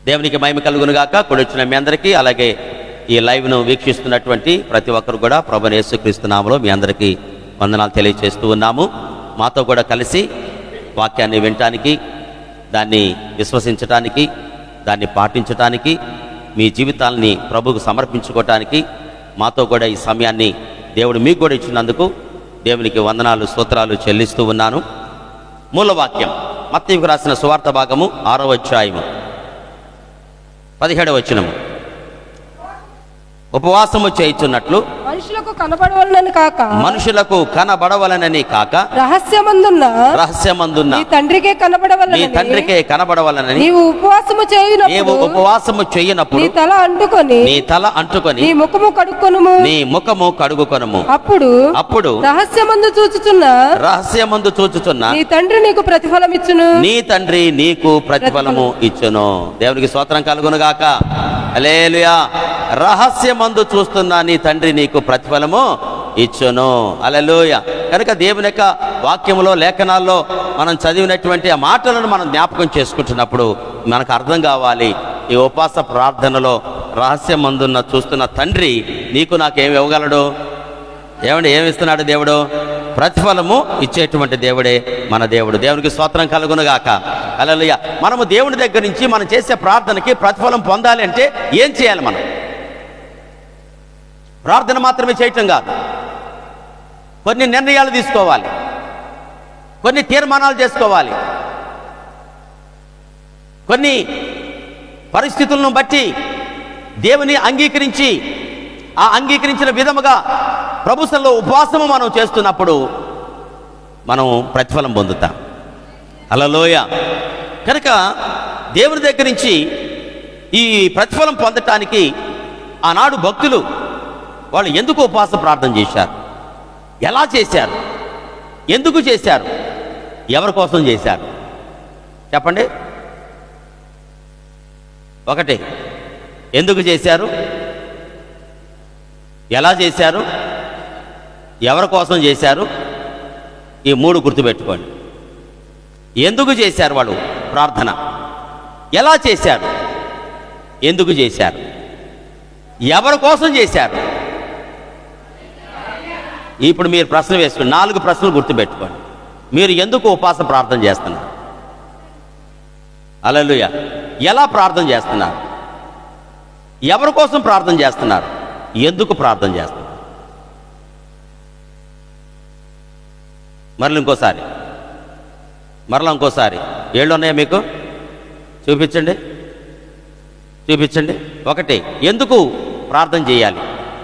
దేవునికి మహిమ కలుగును గాక. కూడొచ్చిన మీ అందరికీ, అలాగే ఈ లైవ్ను వీక్షిస్తున్నటువంటి ప్రతి ఒక్కరు కూడా ప్రభువైన యేసుక్రీస్తు నామములో మీ అందరికీ వందనాలు తెలియజేస్తూ ఉన్నాము. మాతో కూడా కలిసి వాక్యాన్ని వినటానికి, దాన్ని విశ్వసించటానికి, దాన్ని పాటించటానికి, మీ జీవితాలని ప్రభువుకు సమర్పించుకోవటానికి మాతో కూడా ఈ సమయాన్ని దేవుడు మీకు కూడా ఇచ్చినందుకు దేవునికి వందనాలు, స్తోత్రాలు చెల్లిస్తూ ఉన్నాను. మూలవాక్యం మత్తయికి రాసిన సువార్త భాగము 6వ అధ్యాయము 17వ వచనము. ఉపవాసము చేయుచున్నట్లు మనుషులకు కనబడవలనని కాక రహస్యమందున్న నీ తండ్రికే కనబడవలనని నీవు ఉపవాసము చేయనప్పుడు నీ తల అంటుకొని నీ ముఖము కడుగుకొనుము. అప్పుడు రహస్యమందు చూచుచున్న నీ తండ్రి నీకు ప్రతిఫలము ఇచ్చును. దేవునికి స్తోత్రం కలుగును గాక. హల్లెలూయా. రహస్యమందు చూస్తున్న నీ తండ్రి నీకు ప్రతిఫలము ఇచ్చును. హల్లెలూయా. కనుక దేవుని యొక్క వాక్యములో, లేఖనాల్లో మనం చదివినటువంటి ఆ మాటలను మనం జ్ఞాపకం చేసుకుంటున్నప్పుడు మనకు అర్థం కావాలి, ఈ ఉపవాస ప్రార్థనలో రహస్యమందున్న చూస్తున్న తండ్రి నీకు నాకేమి ఇవ్వగలడు? ఏమిస్తున్నాడు దేవుడు? ప్రతిఫలము ఇచ్చేటువంటి దేవుడే మన దేవుడు. దేవునికి స్తోత్రం కలుగును గాక. హల్లెలూయా. మనము దేవుని దగ్గర నుంచి మనం చేసే ప్రార్థనకి ప్రతిఫలం పొందాలి అంటే ఏం చేయాలి? మనం ప్రార్థన మాత్రమే చేయటం కాదు, కొన్ని నిర్ణయాలు తీసుకోవాలి, కొన్ని తీర్మానాలు చేసుకోవాలి, కొన్ని పరిస్థితులను బట్టి దేవుని అంగీకరించి ఆ అంగీకరించిన విధముగా ప్రభుత్వంలో ఉపవాసము మనం చేస్తున్నప్పుడు మనం ప్రతిఫలం పొందుతాం. హల్లెలూయా. కనుక దేవుని దగ్గర నుంచి ఈ ప్రతిఫలం పొందటానికి ఆనాడు భక్తులు వాళ్ళు ఎందుకు ఉపవాస ప్రార్థన చేశారు? ఎలా చేశారు? ఎందుకు చేశారు? ఎవరి కోసం చేశారు? చెప్పండి. ఒకటి, ఎందుకు చేశారు? ఎలా చేశారు? ఎవరి కోసం చేశారు? ఈ 3 గుర్తుపెట్టుకోండి. ఎందుకు చేశారు వాళ్ళు ప్రార్థన? ఎలా చేశారు? ఎందుకు చేశారు? ఎవరి కోసం చేశారు? ఇప్పుడు మీరు ప్రశ్న వేసుకోండి. 4 ప్రశ్నలు గుర్తుపెట్టుకోండి. మీరు ఎందుకు ఉపవాస ప్రార్థన చేస్తున్నారు? హల్లెలూయా. ఎలా ప్రార్థన చేస్తున్నారు? ఎవరి కోసం ప్రార్థన చేస్తున్నారు? ఎందుకు ప్రార్థన చేస్తున్నారు? మరలా ఇంకోసారి ఏళ్ళు ఉన్నాయా మీకు? చూపించండి. ఒకటి, ఎందుకు ప్రార్థన చేయాలి?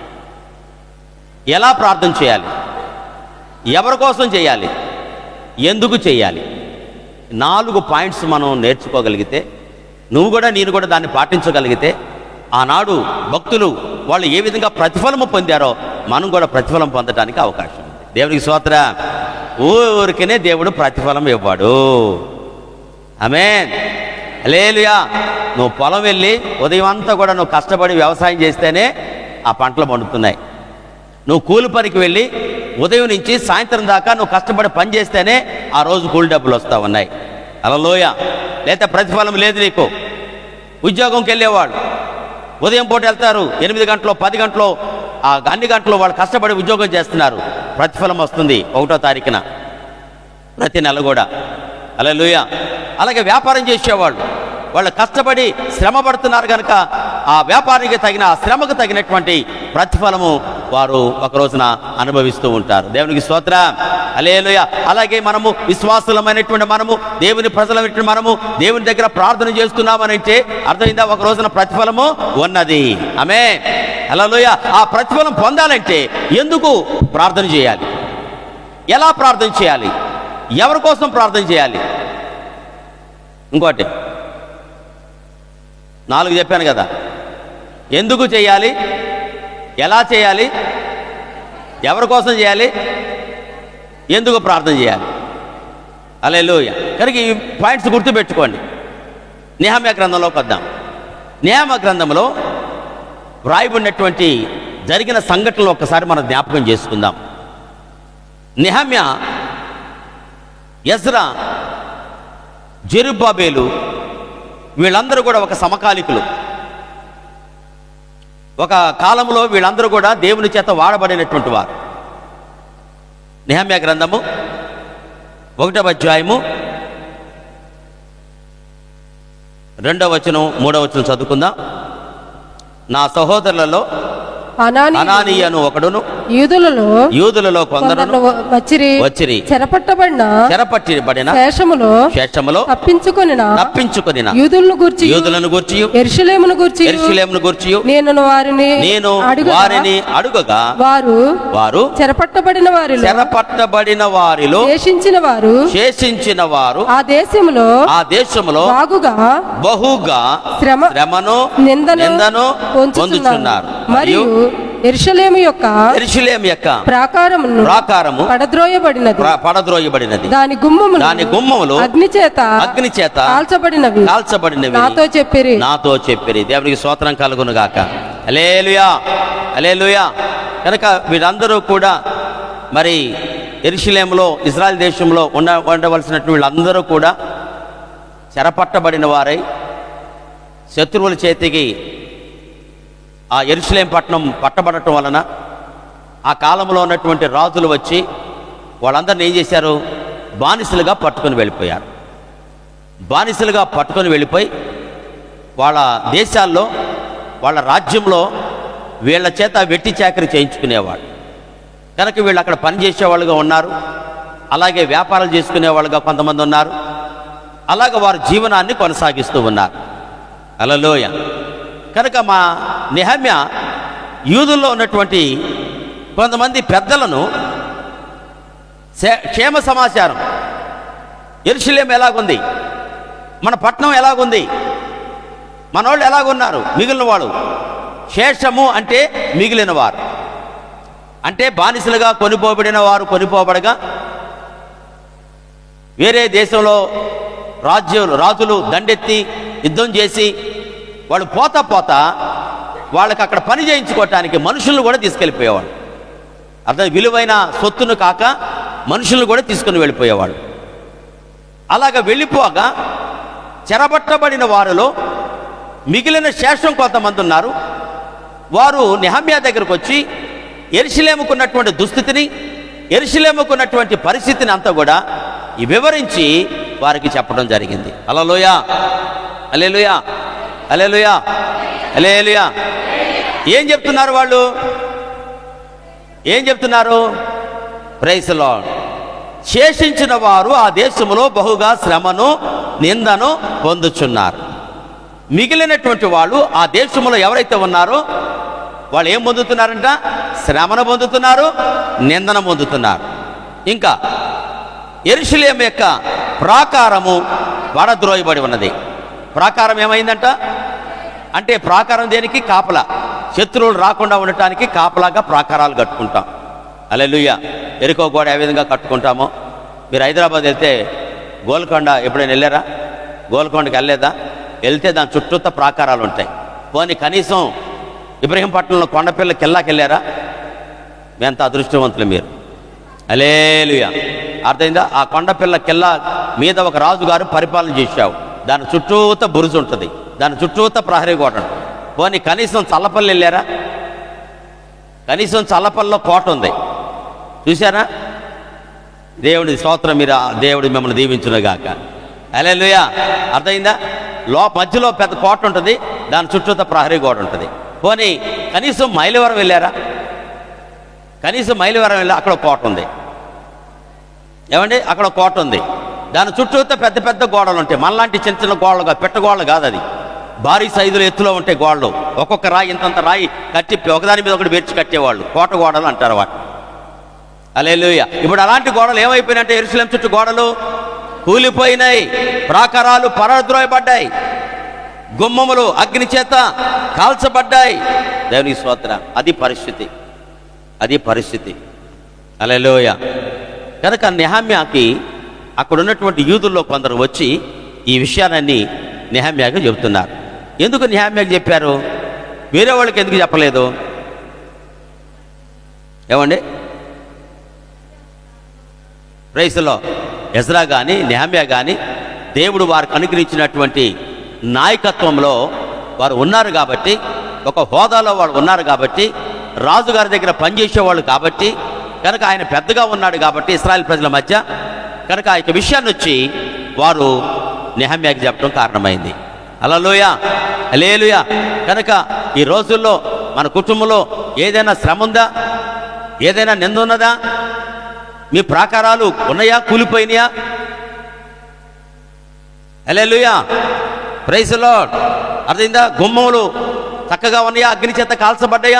ఎలా ప్రార్థన చేయాలి? ఎవరి కోసం చేయాలి? ఎందుకు చేయాలి? 4 పాయింట్స్ మనం నేర్చుకోగలిగితే, నువ్వు కూడా నేను కూడా దాన్ని పాటించగలిగితే, ఆనాడు భక్తులు వాళ్ళు ఏ విధంగా ప్రతిఫలము పొందారో మనం కూడా ప్రతిఫలం పొందడానికి అవకాశం ఉంది. దేవునికి స్తోత్రం. ఊరికనే దేవుడు ప్రతిఫలం ఇవ్వడు. ఆమేన్. హల్లెలూయా. నువ్వు పొలం వెళ్ళి ఉదయం అంతా కూడా నువ్వు కష్టపడి వ్యవసాయం చేస్తేనే ఆ పంటలు పండుతున్నాయి. నువ్వు కూలి పనికి వెళ్ళి ఉదయం నుంచి సాయంత్రం దాకా నువ్వు కష్టపడి పని చేస్తేనే ఆ రోజు కూలి డబ్బులు వస్తూ ఉన్నాయి. హల్లెలూయా. లేకపోతే ప్రతిఫలం లేదు నీకు. ఉద్యోగంకి వెళ్ళేవాడు ఉదయం పూట వెళ్తారు, 8 గంటలో 10 గంటలో అన్ని గంటలు వాళ్ళు కష్టపడి ఉద్యోగం చేస్తున్నారు. ప్రతిఫలం వస్తుంది 1వ తారీఖున ప్రతి నెల కూడా. హల్లెలూయా. అలాగే వ్యాపారం చేసేవాళ్ళు వాళ్ళు కష్టపడి శ్రమ పడుతున్నారు కనుక ఆ వ్యాపారానికి తగిన ఆ శ్రమకు తగినటువంటి ప్రతిఫలము వారు ఒక రోజున అనుభవిస్తూ ఉంటారు. దేవునికి స్తోత్రం. హల్లెలూయా. అలాగే మనము విశ్వాసులమైనటువంటి మనము, దేవుని ప్రజలమైనటువంటి మనము దేవుని దగ్గర ప్రార్థన చేస్తున్నామనంటే అర్థమైందా? ఒక రోజున ప్రతిఫలము ఉన్నది. ఆమేన్. హల్లెలూయా. ఆ ప్రతిఫలం పొందాలంటే ఎందుకు ప్రార్థన చేయాలి? ఎలా ప్రార్థన చేయాలి? ఎవరి కోసం ప్రార్థన చేయాలి? ఇంకోటి 4 చెప్పాను కదా. ఎందుకు చేయాలి? ఎలా చేయాలి? ఎవరి కోసం చేయాలి? ఎందుకు ప్రార్థన చేయాలి? హల్లెలూయా. కనుక ఈ పాయింట్స్ గుర్తుపెట్టుకోండి. నెహెమ్యా గ్రంథంలోకి వద్దాం. నెహెమ్యా గ్రంథంలో వ్రాయబడినటువంటి జరిగిన సంఘటనలు ఒక్కసారి మనం జ్ఞాపకం చేసుకుందాం. నెహెమ్యా, ఎజ్రా, జెరుబ్బాబేలు వీళ్ళందరూ కూడా ఒక సమకాలికులు. ఒక కాలంలో వీళ్ళందరూ కూడా దేవుని చేత వాడబడినటువంటి వారు. నెహెమ్యా గ్రంథము 1వ అధ్యాయము 2వ వచనం 3వ వచనం చదువుకుందాం. నా సహోదరులలో అనానీయను ఒకడును యూదులలో కొందరు వచ్చిరి చెరపట్టబడిన శేషములో తప్పించుకొనిన యూదులను గూర్చి యెరూషలేమును గూర్చి నేను వారిని అడుగగా వారు చెరపట్టబడిన వారిలో శేషించిన వారు ఆ దేశములో బహుగా శ్రమను నిందను పొందుచున్నారు. మరియు యెరూషలేము యొక్క ప్రాకారము పడద్రోయబడినది. దాని గుమ్మములు అగ్ని చేత కాల్చబడినవి నాతో చెప్పిరి. దేవునికి స్తోత్రం కలుగును గాక. హల్లెలూయా హల్లెలూయా. కనుక వీళ్ళందరూ కూడా మరి యెరూషలేములో ఇజ్రాయెల్ దేశంలో ఉండవలసినటువంటి వీళ్ళందరూ కూడా చెరపట్టబడిన వారై శత్రువుల చేతికి ఆ యెరూషలేం పట్టణం పట్టబడటం వలన ఆ కాలంలో ఉన్నటువంటి రాజులు వచ్చి వాళ్ళందరినీ ఏం చేశారు? బానిసలుగా పట్టుకొని వెళ్ళిపోయారు. బానిసలుగా పట్టుకొని వెళ్ళిపోయి వాళ్ళ దేశాల్లో వాళ్ళ రాజ్యంలో వీళ్ళ చేత వెట్టి చాకరీ చేయించుకునేవాడు. కనుక వీళ్ళు అక్కడ పనిచేసేవాళ్ళుగా ఉన్నారు. అలాగే వ్యాపారాలు చేసుకునేవాళ్ళుగా కొంతమంది ఉన్నారు. అలాగే వారి జీవనాన్ని కొనసాగిస్తూ ఉన్నారు. హల్లెలూయా. కనుక మా నెహెమ్యా యూదుల్లో ఉన్నటువంటి కొంతమంది పెద్దలను క్షేమ సమాచారం, యెరూషలేం ఎలాగుంది, మన పట్టణం ఎలాగుంది, మనోళ్ళు ఎలాగున్నారు, మిగిలిన వాడు శేషము అంటే మిగిలిన వారు అంటే బానిసలుగా కొనిపోబడగా వేరే దేశంలో రాజులు దండెత్తి యుద్ధం చేసి వాళ్ళు పోతా వాళ్ళకి అక్కడ పని చేయించుకోవటానికి మనుషులను కూడా తీసుకెళ్ళిపోయేవాడు. అర్థం, విలువైన సొత్తును కాక మనుషులను కూడా తీసుకుని వెళ్ళిపోయేవాడు. అలాగ వెళ్ళిపోగా చెరబట్టబడిన వారిలో మిగిలిన శేషం కొంతమంది ఉన్నారు. వారు నెహెమ్యా దగ్గరకు వచ్చి యెరూషలేముకున్నటువంటి దుస్థితిని, యెరూషలేముకున్నటువంటి పరిస్థితిని అంతా కూడా వివరించి వారికి చెప్పడం జరిగింది. హల్లెలూయా హల్లెలూయా హల్లెలూయా హల్లెలూయా. ఏం చెప్తున్నారు వాళ్ళు? ఏం చెప్తున్నారు? Praise the lord. శేషించిన వారు ఆ దేశంలో బహుగా శ్రమను నిందను పొందుచున్నారు. మిగిలినటువంటి వాళ్ళు ఆ దేశంలో ఎవరైతే ఉన్నారో వాళ్ళు ఏం పొందుతున్నారంట? శ్రమను పొందుతున్నారు, నిందన పొందుతున్నారు. ఇంకా యెరూషలేము యొక్క ప్రాకారము పడద్రోయబడి ఉన్నది. ప్రాకారం ఏమైందంట అంటే ప్రాకారం దేనికి? కాపలా. శత్రువులు రాకుండా ఉండటానికి కాపలాగా ప్రాకారాలు కట్టుకుంటాం. హల్లెలూయా. ఎరికో గోడ ఏ విధంగా కట్టుకుంటామో, మీరు హైదరాబాద్ వెళ్తే గోల్కొండ ఎప్పుడైనా వెళ్ళారా? గోల్కొండకి వెళ్ళలేదా? వెళ్తే దాని చుట్టూత ప్రాకారాలు ఉంటాయి. పోనీ కనీసం ఇబ్రహీంపట్నంలో కొండపిల్ల కిల్లాకి వెళ్ళారా? మీ అంత అదృష్టవంతులు మీరు. హల్లెలూయా. అర్థమైందా? ఆ కొండపిల్ల కిల్లా మీద ఒక రాజుగారు పరిపాలన చేశావు. దాని చుట్టూత బురుజు ఉంటుంది, దాని చుట్టూత ప్రహరీ కోట ఉంటుంది. పోనీ కనీసం చల్లపల్లి వెళ్ళారా? కనీసం చల్లపల్లిలో కోట ఉంది, చూసారా? దేవుడి స్తోత్రం. మీరు దేవుడు మిమ్మల్ని దీవించునుగాక. హల్లెలూయా. అర్థమైందా? మధ్యలో పెద్ద కోట ఉంటుంది, దాని చుట్టూత ప్రహరీ గోడ ఉంటుంది. పోనీ కనీసం మైలవరం వెళ్ళారా? కనీసం మైలవరం వెళ్ళా, అక్కడ కోట ఉంది. ఏమండి? అక్కడ కోట ఉంది, దాని చుట్టూతో పెద్ద పెద్ద గోడలు ఉంటాయి. మనలాంటి చిన్న చిన్న గోడలుగా పెట్టగోడలు కాదు, అది భారీ సైజులో ఎత్తులో ఉంటాయి గోడలు. ఒక్కొక్క రాయి ఇంతంత రాయి కట్టి ఒకదాని మీద ఒకటి పేర్చి కట్టేవాళ్ళు. కోట గోడలు అంటారు వాటిని. హల్లెలూయా. ఇప్పుడు అలాంటి గోడలు ఏమైపోయినాయంటే యెరూషలేం చుట్టూ గోడలు కూలిపోయినాయి, ప్రాకారాలు పడద్రోయబడ్డాయి, గుమ్మములు అగ్ని చేత కాల్చబడ్డాయి. దేవునికి స్తోత్రం. అది పరిస్థితి, అది పరిస్థితి. హల్లెలూయా. కనుక నెహెమ్యాకి అక్కడ ఉన్నటువంటి యూదుల్లో కొందరు వచ్చి ఈ విషయాలన్నీ నెహెమ్యాకి చెబుతున్నారు. ఎందుకు నెహెమ్యాకి చెప్పారు? వేరే వాళ్ళకి ఎందుకు చెప్పలేదు? ఏమండి? ప్రైజ్లో ఎజ్రా కానీ నెహెమ్యా కానీ దేవుడు వారికి అనుగ్రహించినటువంటి నాయకత్వంలో వారు ఉన్నారు కాబట్టి, ఒక హోదాలో వారు ఉన్నారు కాబట్టి, రాజుగారి దగ్గర పనిచేసేవాళ్ళు కాబట్టి, కనుక ఆయన పెద్దగా ఉన్నాడు కాబట్టి ఇశ్రాయేల్ ప్రజల మధ్య, కనుక ఆ యొక్క విషయాన్ని వచ్చి వారు నెహమ్యాకి చెప్పడం కారణమైంది. హల్లెలూయా, హల్లెలూయా. కనుక ఈ రోజుల్లో మన కుటుంబంలో ఏదైనా శ్రమ ఉందా? ఏదైనా నింద ఉన్నదా? మీ ప్రాకారాలు ఉన్నాయా? కూలిపోయినాయా? Hallelujah, praise the lord. అర్థమైందా? గుమ్మములు చక్కగా ఉన్నాయా? అగ్ని చేత కాల్చబడ్డాయా?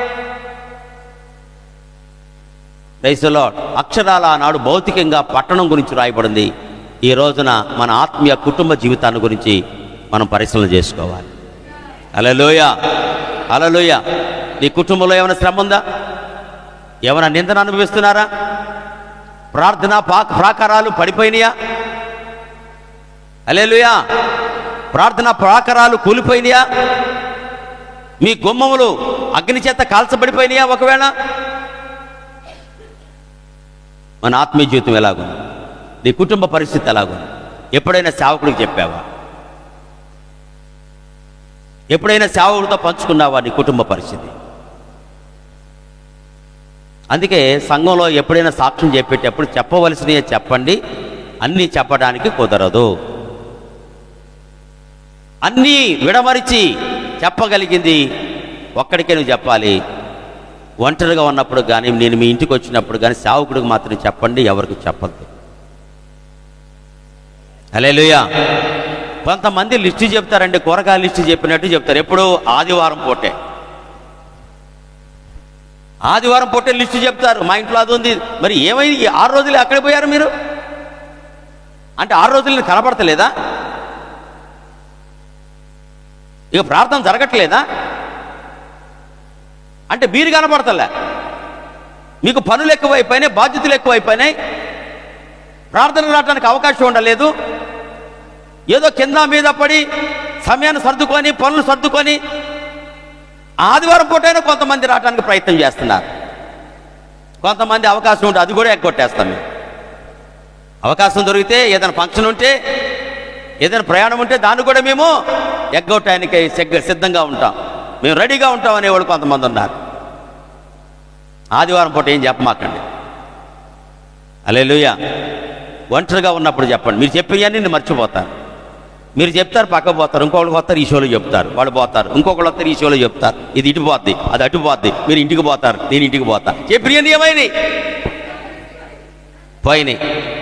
Praise the lord. అక్షరాల ఆనాడు భౌతికంగా పట్టణం గురించి రాయబడింది. ఈ రోజున మన ఆత్మీయ కుటుంబ జీవితాన్ని గురించి మనం పరిశీలన చేసుకోవాలి. హల్లెలూయా, హల్లెలూయా. నీ కుటుంబంలో ఏమైనా శ్రమ ఉందా? ఏమైనా నిందను అనుభవిస్తున్నారా? ప్రార్థన ప్రాకారాలు పడిపోయినాయా? హల్లెలూయా. ప్రార్థన ప్రాకారాలు కూలిపోయినాయా? మీ గుమ్మములు అగ్ని చేత కాల్చబడిపోయినాయా? ఒకవేళ మన ఆత్మీయ జీవితం ఎలాగుంది? నీ కుటుంబ పరిస్థితి ఎలాగుంది? ఎప్పుడైనా సేవకుడికి చెప్పావా? ఎప్పుడైనా సేవకుడితో పంచుకున్నావా నీ కుటుంబ పరిస్థితి? అందుకే సంఘంలో ఎప్పుడైనా సాక్ష్యం చెప్పేటప్పుడు చెప్పవలసినవి చెప్పండి, అన్నీ చెప్పడానికి కుదరదు. అన్నీ విడమరిచి చెప్పగలిగింది ఒక్కడికే నువ్వు చెప్పాలి. ఒంటరిగా ఉన్నప్పుడు కానీ, నేను మీ ఇంటికి వచ్చినప్పుడు కానీ సేవకుడికి మాత్రం చెప్పండి, ఎవరికి చెప్పద్దు. హల్లెలూయా. కొంతమంది లిస్టు చెప్తారండి, కూరగాయల లిస్టు చెప్పినట్టు చెప్తారు. ఎప్పుడు? ఆదివారం పూటే. ఆదివారం పూటే లిస్టు చెప్తారు. మా ఇంట్లో అది ఉంది. మరి ఏమైంది? 6 రోజులు ఎక్కడ పోయారు మీరు? అంటే 6 రోజులు కనపడతలేదా? ఇక ప్రార్థన జరగట్లేదా? అంటే మీరు కనపడతలే, మీకు పనులు ఎక్కువైపోయినాయి, బాధ్యతలు ఎక్కువైపోయినాయి, ప్రార్థనకు రావడానికి అవకాశం ఉండలేదు. ఏదో కింద మీద పడి సమయాన్ని సర్దుకొని, పనులు సర్దుకొని ఆదివారం పూటైనా కొంతమంది రావడానికి ప్రయత్నం చేస్తున్నారు. కొంతమంది అవకాశం ఉంటే అది కూడా ఎగ్గొట్టేస్తాం మేము. అవకాశం దొరికితే, ఏదైనా ఫంక్షన్ ఉంటే, ఏదైనా ప్రయాణం ఉంటే దాన్ని కూడా మేము ఎగ్గొట్టడానికి సిద్ధంగా ఉంటాం. మేము రెడీగా ఉంటాం అనేవాళ్ళు కొంతమంది ఉన్నారు. ఆదివారం పూట ఏం చెప్పమాకండి. హల్లెలూయా. ఒంటరిగా ఉన్నప్పుడు చెప్పండి. మీరు చెప్పేవన్నీ నేను మర్చిపోతాను. మీరు చెప్తారు, పక్కకు పోతారు, ఇంకొకళ్ళు వస్తారు, ఈ షోలో చెప్తారు, వాళ్ళు పోతారు, ఇంకొకళ్ళు వస్తారు, ఈ షోలో చెప్తారు, ఇది ఇటు పోద్ది, అది అటు పోద్ది, మీరు ఇంటికి పోతారు, నేను ఇంటికి పోతా. చెప్పినవన్నీ ఏమైనాయి? పోయినాయి.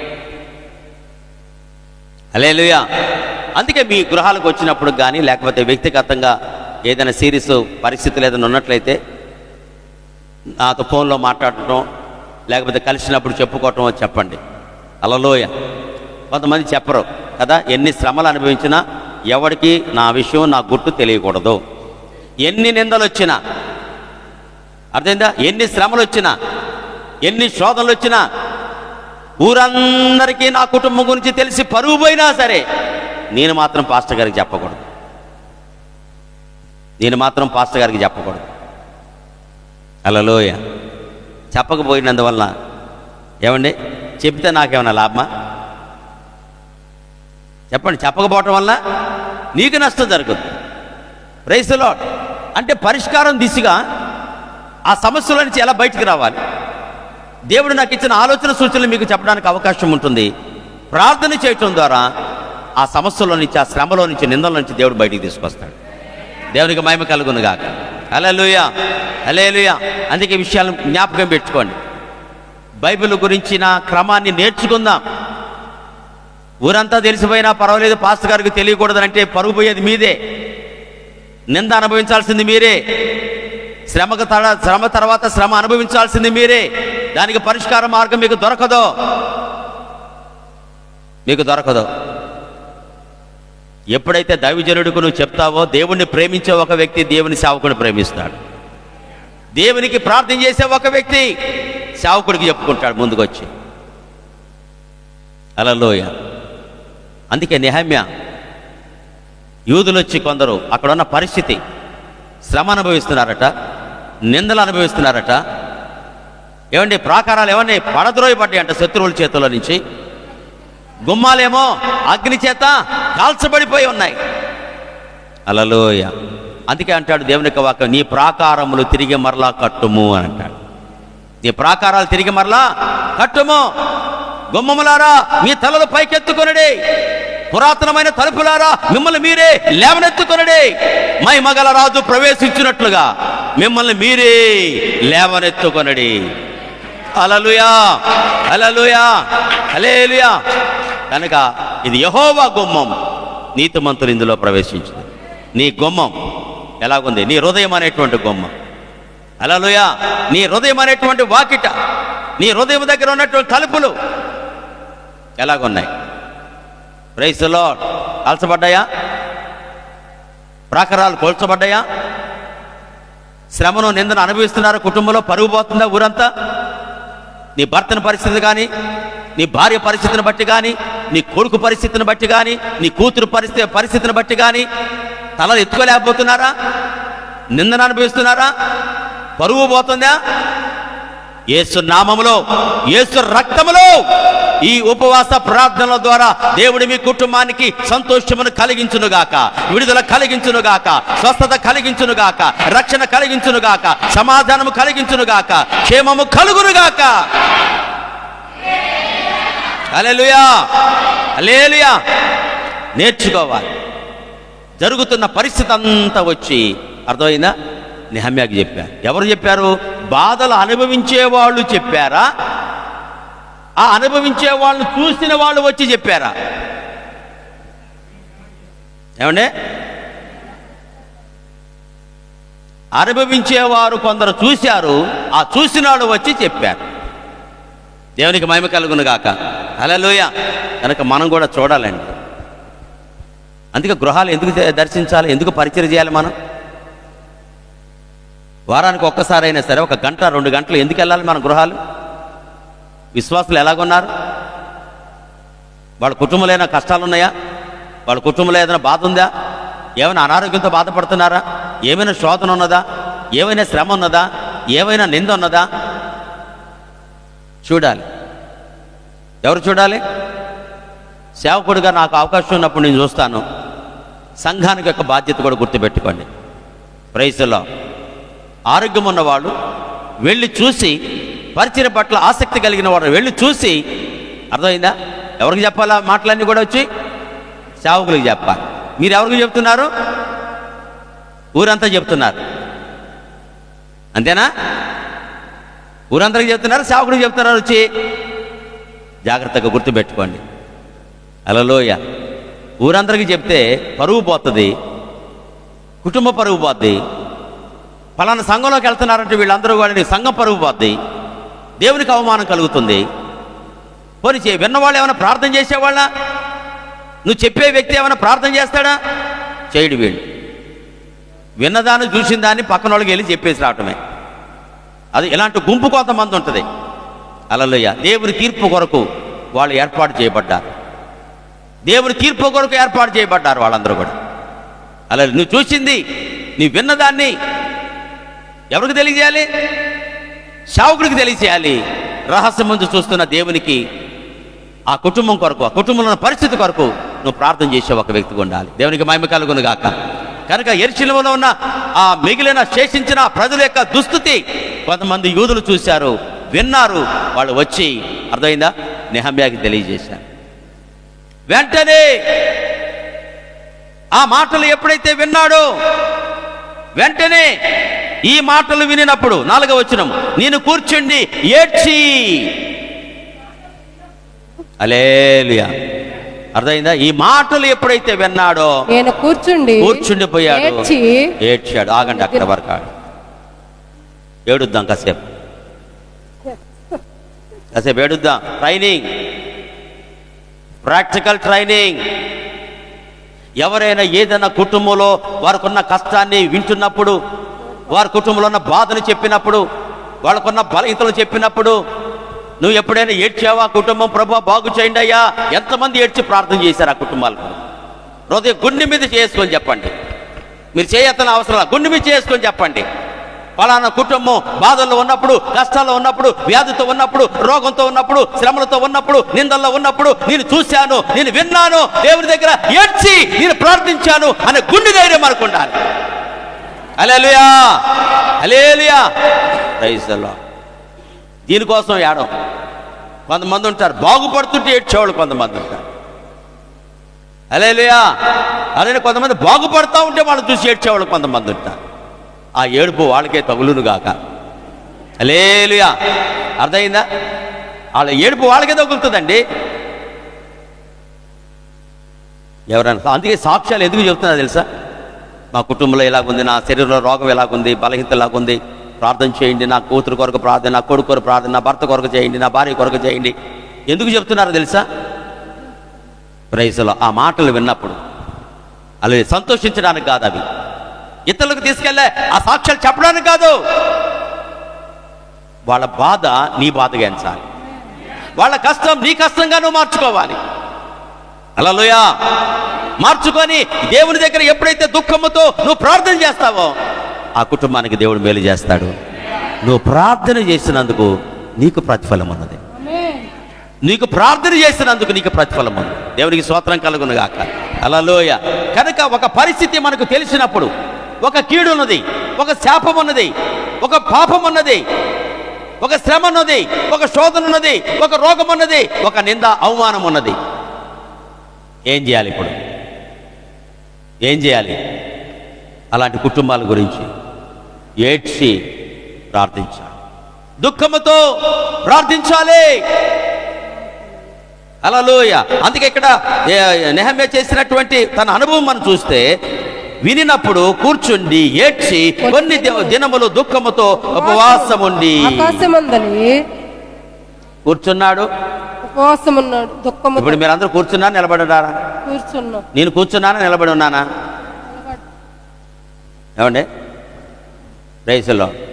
హల్లెలూయా. అందుకే మీ గృహాలకు వచ్చినప్పుడు కానీ, లేకపోతే వ్యక్తిగతంగా ఏదైనా సీరియస్ పరిస్థితులు ఏదైనా ఉన్నట్లయితే నాతో ఫోన్లో మాట్లాడటం, లేకపోతే కలిసినప్పుడు చెప్పుకోవటం చెప్పండి. హల్లెలూయా. కొంతమంది చెప్పరు కదా, ఎన్ని శ్రమలు అనుభవించినా ఎవరికి నా విషయం, నా గుట్టు తెలియకూడదు. ఎన్ని నిందలు వచ్చినా, అర్థమైందా? ఎన్ని శ్రమలు వచ్చినా, ఎన్ని శోధనలు వచ్చినా, ఊరందరికీ నా కుటుంబం గురించి తెలిసి పరువు పోయినా సరే నేను మాత్రం పాస్టర్ గారికి చెప్పకూడదు. నేను మాత్రం పాస్టర్ గారికి చెప్పకూడదు. హల్లెలూయా. చెప్పకపోయినందువల్ల ఏమండి? చెప్తే నాకేమన్నా లాభమా? చెప్పండి. చెప్పకపోవటం వల్ల నీకు నష్టం జరుగుతుంది. Praise the lord. అంటే పరిష్కారం దిశగా ఆ సమస్యల నుంచి ఎలా బయటికి రావాలి? దేవుడు నాకు ఇచ్చిన ఆలోచన సూచనలు మీకు చెప్పడానికి అవకాశం ఉంటుంది. ప్రార్థన చేయటం ద్వారా ఆ సమస్యలో నుంచి, ఆ శ్రమలో నుంచి, నిందల నుంచి దేవుడు బయటికి తీసుకొస్తాడు. దేవునికి మహిమ కలుగును గాక. హల్లెలూయా, హల్లెలూయా. అందుకే విషయాలను జ్ఞాపకం పెట్టుకోండి. బైబిల్ గురించిన క్రమాన్ని నేర్చుకుందాం. ఊరంతా తెలిసిపోయినా పర్వాలేదు, పాస్టర్ గారికి తెలియకూడదంటే పరుగు పోయేది మీదే, నింద అనుభవించాల్సింది మీరే, శ్రమ తర్వాత శ్రమ అనుభవించాల్సింది మీరే. దానికి పరిష్కార మార్గం మీకు దొరకదు, మీకు దొరకదు. ఎప్పుడైతే దైవజనుడికి నువ్వు చెప్తావో, దేవుణ్ణి ప్రేమించే ఒక వ్యక్తి దేవుని సేవకుడిని ప్రేమిస్తాడు. దేవునికి ప్రార్థన చేసే ఒక వ్యక్తి సేవకుడికి చెప్పుకుంటాడు ముందుకొచ్చి. హల్లెలూయా. అందుకే నెహమ్యా, యూదులు వచ్చి కొందరు అక్కడ ఉన్న పరిస్థితి, శ్రమ అనుభవిస్తున్నారట, నిందలు అనుభవిస్తున్నారట. ఏమండి? ప్రాకారాలు ఏమన్నా పడద్రోయబడ్డాయి అంట శత్రువుల చేతుల నుంచి. గుమ్మాలేమో అగ్ని చేత కాల్చబడిపోయి ఉన్నాయి. హల్లెలూయా. అందుకే అంటాడు దేవుని యొక్క వాక్యం, నీ ప్రాకారములు తిరిగి మరలా కట్టుము అని అంటాడు. నీ ప్రాకారాలు తిరిగి మరలా కట్టుము. గుమ్మములారా మీ తలలు పైకెత్తుకొనుడి, పురాతనమైన తలుపులారా మిమ్మల్ని మీరే లేవనెత్తుకొనుడి. మహిమగల రాజు ప్రవేశించినట్లుగా మిమ్మల్ని మీరే లేవనెత్తుకొనుడి. హల్లెలూయా, హల్లెలూయా, హల్లెలూయా. కనుక ఇది యెహోవా గుమ్మం, నీతిమంతులు ఇందులో ప్రవేశించింది. నీ గుమ్మం ఎలాగుంది? నీ హృదయం అనేటువంటి గుమ్మం. హల్లెలూయా. నీ హృదయం అనేటువంటి వాకిట, నీ హృదయం దగ్గర ఉన్నటువంటి తలుపులు ఎలాగున్నాయి? Praise the lord. కాల్చబడ్డాయా? ప్రాకారాలు కోల్చబడ్డాయా? శ్రమను నిందను అనుభవిస్తున్నారు కుటుంబంలో? పరుగు పోతుందా ఊరంతా? నీ భర్తని పరిస్థితి కానీ, నీ భార్య పరిస్థితిని బట్టి కానీ, నీ కొడుకు పరిస్థితిని బట్టి కానీ, నీ కూతురు పరిస్థితిని బట్టి కానీ తలలు ఎత్తుకోలేకపోతున్నారా? నిందను అనుభవిస్తున్నారా? పరువు పోతుందా? యేసు నామములో, యేసు రక్తములో ఈ ఉపవాస ప్రార్థనల ద్వారా దేవుడు మీ కుటుంబానికి సంతోషమును కలిగించునుగాక, విడుదల కలిగించునుగాక, స్వస్థత కలిగించునుగాక, రక్షణ కలిగించునుగాక, సమాధానము కలిగించునుగాక, క్షేమము కలుగునుగాక. హల్లెలూయా, హల్లెలూయా. నేర్చుకోవాలి. జరుగుతున్న పరిస్థితి అంతా వచ్చి అర్థమైందా? నెహమ్యాకి చెప్పారు. ఎవరు చెప్పారు? బాధలు అనుభవించే వాళ్ళు చెప్పారా? ఆ అనుభవించే వాళ్ళని చూసిన వాళ్ళు వచ్చి చెప్పారా? ఏమండి? అనుభవించేవారు కొందరు చూశారు, ఆ చూసిన వాళ్ళు వచ్చి చెప్పారు. దేవునికి మహిమ కలుగును గాక. హల్లెలూయా. కనుక మనం కూడా చూడాలండి. అందుకే గృహాలు ఎందుకు దర్శించాలి, ఎందుకు పరిచయం చేయాలి? మనం వారానికి ఒక్కసారైనా సరే 1 గంట 2 గంటలు ఎందుకు వెళ్ళాలి మన గృహాలు? విశ్వాసులు ఎలాగున్నారు? వాళ్ళ కుటుంబంలో ఏమైనా కష్టాలు ఉన్నాయా? వాళ్ళ కుటుంబంలో ఏదైనా బాధ ఉందా? ఏమైనా అనారోగ్యంతో బాధపడుతున్నారా? ఏమైనా శోధన ఉన్నదా? ఏమైనా శ్రమ ఉన్నదా? ఏమైనా నింద ఉన్నదా? చూడాలి. ఎవరు చూడాలి? సేవకుడిగా నాకు అవకాశం ఉన్నప్పుడు నేను చూస్తాను. సంఘానికి యొక్క బాధ్యత కూడా గుర్తుపెట్టుకోండి. Praise the lord. ఆరోగ్యం ఉన్నవాళ్ళు వెళ్ళి చూసి, పరిచయం పట్ల ఆసక్తి కలిగిన వాడు వెళ్ళి చూసి, అర్థమైందా? ఎవరికి చెప్పాలా? మాటలన్నీ కూడా వచ్చి సేవకులకు చెప్పాలి. మీరు ఎవరికి చెప్తున్నారు? ఊరంతా చెప్తున్నారు. అంతేనా? ఊరందరికి చెప్తున్నారు, సేవకుడికి చెప్తున్నారు వచ్చి. జాగ్రత్తగా గుర్తుపెట్టుకోండి. హల్లెలూయా. ఊరందరికీ చెప్తే పరువు పోతుంది, కుటుంబ పరువు పోద్ది. ఫలానా సంఘంలోకి వెళ్తున్నారంటే వీళ్ళందరూ కూడా సంఘం పరువు పోద్ది, దేవునికి అవమానం కలుగుతుంది. పోనీ విన్నవాళ్ళు ఏమైనా ప్రార్థన చేసేవాళ్ళ? నువ్వు చెప్పే వ్యక్తి ఏమైనా ప్రార్థన చేస్తాడా? చేయడు. వీళ్ళు విన్నదాన్ని చూసిన దాన్ని పక్కన వాళ్ళకి వెళ్ళి చెప్పేసి రావటమే. అది ఇలాంటి గుంపు కొంతమంది ఉంటుంది. హల్లెలూయా. దేవుని తీర్పు కొరకు వాళ్ళు ఏర్పాటు చేయబడ్డారు. దేవుని తీర్పు కొరకు ఏర్పాటు చేయబడ్డారు వాళ్ళందరూ కూడా. అలా నువ్వు చూసింది, నీ విన్నదాన్ని ఎవరికి తెలియజేయాలి? సేవకుడికి తెలియజేయాలి. రహస్యం ముందు చూస్తున్న దేవునికి, ఆ కుటుంబం కొరకు, ఆ కుటుంబంలో ఉన్న పరిస్థితి కొరకు నువ్వు ప్రార్థన చేసే ఒక వ్యక్తిగా ఉండాలి. దేవునికి మహిమ కలుగును గాక. కనుక యెరూషలేములో ఉన్న ఆ మిగిలిన శేషించిన ప్రజల యొక్క దుస్థితి కొంతమంది యూదులు చూశారు, విన్నారు. వాళ్ళు వచ్చి అర్థమైందా? నెహమ్యాకి తెలియజేశారు. వెంటనే ఆ మాటలు ఎప్పుడైతే విన్నాడో, వెంటనే ఈ మాటలు వినినప్పుడు 4వ వచనం, నేను కూర్చుండి ఏడ్చి. హల్లెలూయా. అర్థమైందా? ఈ మాటలు ఎప్పుడైతే విన్నాడో నేను కూర్చుండిపోయాడు, ఏడ్చాడు. ఆగండి, అక్కడ వరకు ఏడుద్దాం కాసేపు ఏడుద్దాం. Training, practical training. ఎవరైనా ఏదైనా కుటుంబంలో వారికి ఉన్న కష్టాన్ని వింటున్నప్పుడు, వారి కుటుంబంలో ఉన్న బాధను చెప్పినప్పుడు, వాళ్ళకున్న బలహీనతలు చెప్పినప్పుడు, నువ్వు ఎప్పుడైనా ఏడ్చావా? కుటుంబం ప్రభువా బాగు చేయండి అయ్యా. ఎంతమంది ఏడ్చి ప్రార్థన చేశారు ఆ కుటుంబాలకు? హృదయం గుండె మీద చేసుకొని చెప్పండి. మీరు చేయతన అవసరం, గుండె మీద చేసుకొని చెప్పండి. పలానా కుటుంబం బాధల్లో ఉన్నప్పుడు, కష్టాల్లో ఉన్నప్పుడు, వ్యాధితో ఉన్నప్పుడు, రోగంతో ఉన్నప్పుడు, శ్రమలతో ఉన్నప్పుడు, నిందల్లో ఉన్నప్పుడు నేను చూశాను, నేను విన్నాను, దేవుని దగ్గర ఏడ్చి నేను ప్రార్థించాను అనే గుండె ధైర్యం మనకు ఉండాలి. Hallelujah, hallelujah, praise the lord. దీనికోసం ఏడవం. కొంతమంది ఉంటారు బాగుపడుతుంటే ఏడ్చేవాళ్ళు, కొంతమంది ఉంటారు. హల్లెలూయా. అదే కొంతమంది బాగుపడతా ఉంటే వాళ్ళు చూసి ఏడ్చేవాళ్ళు కొంతమంది ఉంటారు. ఆ ఏడుపు వాళ్ళకే తగులును గాక. హల్లెలూయా. అర్థమైందా? వాళ్ళ ఏడుపు వాళ్ళకే తగులుతుందండి. ఎవరైనా అందుకే సాక్ష్యాలు ఎందుకు చెప్తున్నా తెలుసా? మా కుటుంబంలో ఎలాగుంది, నా శరీరంలో రోగం ఎలాగుంది, బలహీనత ఎలాగుంది, ప్రార్థన చేయండి, నా కూతురు కొరకు ప్రార్థన, నా కొడుకు కొరకు ప్రార్థన, నా భర్త కొరకు చేయండి, నా భార్య కొరకు చేయండి. ఎందుకు చెప్తున్నారో తెలుసా? ప్రైజ్లో ఆ మాటలు విన్నప్పుడు అలా సంతోషించడానికి కాదు, అవి ఇతరులకు తీసుకెళ్ళే ఆ సాక్ష్యాలు చెప్పడానికి కాదు. వాళ్ళ బాధ నీ బాధగా ఎంచాలి, వాళ్ళ కష్టం నీ కష్టంగా నువ్వు మార్చుకోవాలి. హల్లెలూయా. మార్చుకొని దేవుని దగ్గర ఎప్పుడైతే దుఃఖముతో నువ్వు ప్రార్థన చేస్తావో ఆ కుటుంబానికి దేవుడు మేలు చేస్తాడు. నువ్వు ప్రార్థన చేసినందుకు నీకు ప్రతిఫలం ఉన్నది. నీకు ప్రార్థన చేసినందుకు నీకు ప్రతిఫలం ఉంది. దేవునికి స్తోత్రం కలుగును గాక. హల్లెలూయా. కనుక ఒక పరిస్థితి మనకు తెలిసినప్పుడు, ఒక కీడు ఉన్నది, ఒక శాపం ఉన్నది, ఒక పాపం ఉన్నది, ఒక శ్రమ ఉన్నది, ఒక శోధన ఉన్నది, ఒక రోగం ఉన్నది, ఒక నింద అవమానం ఉన్నది. ఏం చేయాలి ఇప్పుడు? ఏం చేయాలి? అలాంటి కుటుంబాల గురించి ఏడ్చి ప్రార్థించాలి, దుఃఖముతో ప్రార్థించాలి. హల్లెలూయా. అందుకే ఇక్కడ నెహెమ్యా చేసినటువంటి తన అనుభవం మనం చూస్తే, వినినప్పుడు కూర్చుండి ఏడ్చి కొన్ని దినములు దుఃఖముతో ఉపవాసం ఉండి. కూర్చున్నాడు, ఉపవాసం ఉన్నాడు, దుఃఖము. ఇప్పుడు మీరు అందరూ కూర్చున్నా నిలబడ్డారా? కూర్చున్నా. నేను కూర్చున్నానా నిలబడి ఉన్నానా? ఏమండి? Praise the lord.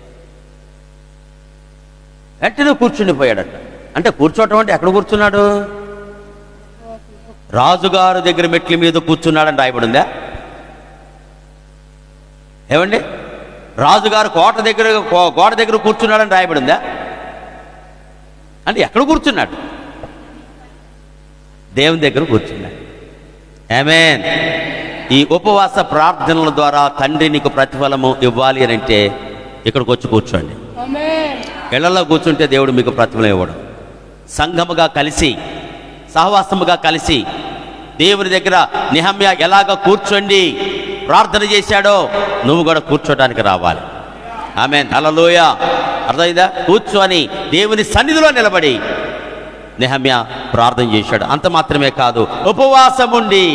వెంటనే కూర్చుండిపోయాడట. అంటే కూర్చోవటం అంటే ఎక్కడ కూర్చున్నాడు? రాజుగారు దగ్గర మెట్ల మీద కూర్చున్నాడని రాయబడి ఉందా? ఏమండి? రాజుగారు గోడ దగ్గర కూర్చున్నాడని రాయబడి ఉందా? అంటే ఎక్కడ కూర్చున్నాడు? దేవుని దగ్గర కూర్చున్నాడు. ఆమేన్. ఈ ఉపవాస ప్రార్థనల ద్వారా తండ్రి నీకు ప్రతిఫలము ఇవ్వాలి అని అంటే ఇక్కడికి వచ్చి కూర్చోండి. ఇళ్లలో కూర్చుంటే దేవుడు మీకు ప్రతిఫలం ఇవ్వడం. సంఘముగా కలిసి, సహవాసముగా కలిసి దేవుని దగ్గర నెహెమ్యా ఎలాగ కూర్చోండి ప్రార్థన చేశాడో నువ్వు కూడా కూర్చోడానికి రావాలి. ఆమేన్. హల్లెలూయా. అర్థమైందా? కూర్చొని దేవుని సన్నిధిలో నిలబడి నెహెమ్యా ప్రార్థన చేశాడు. అంత మాత్రమే కాదు, ఉపవాసం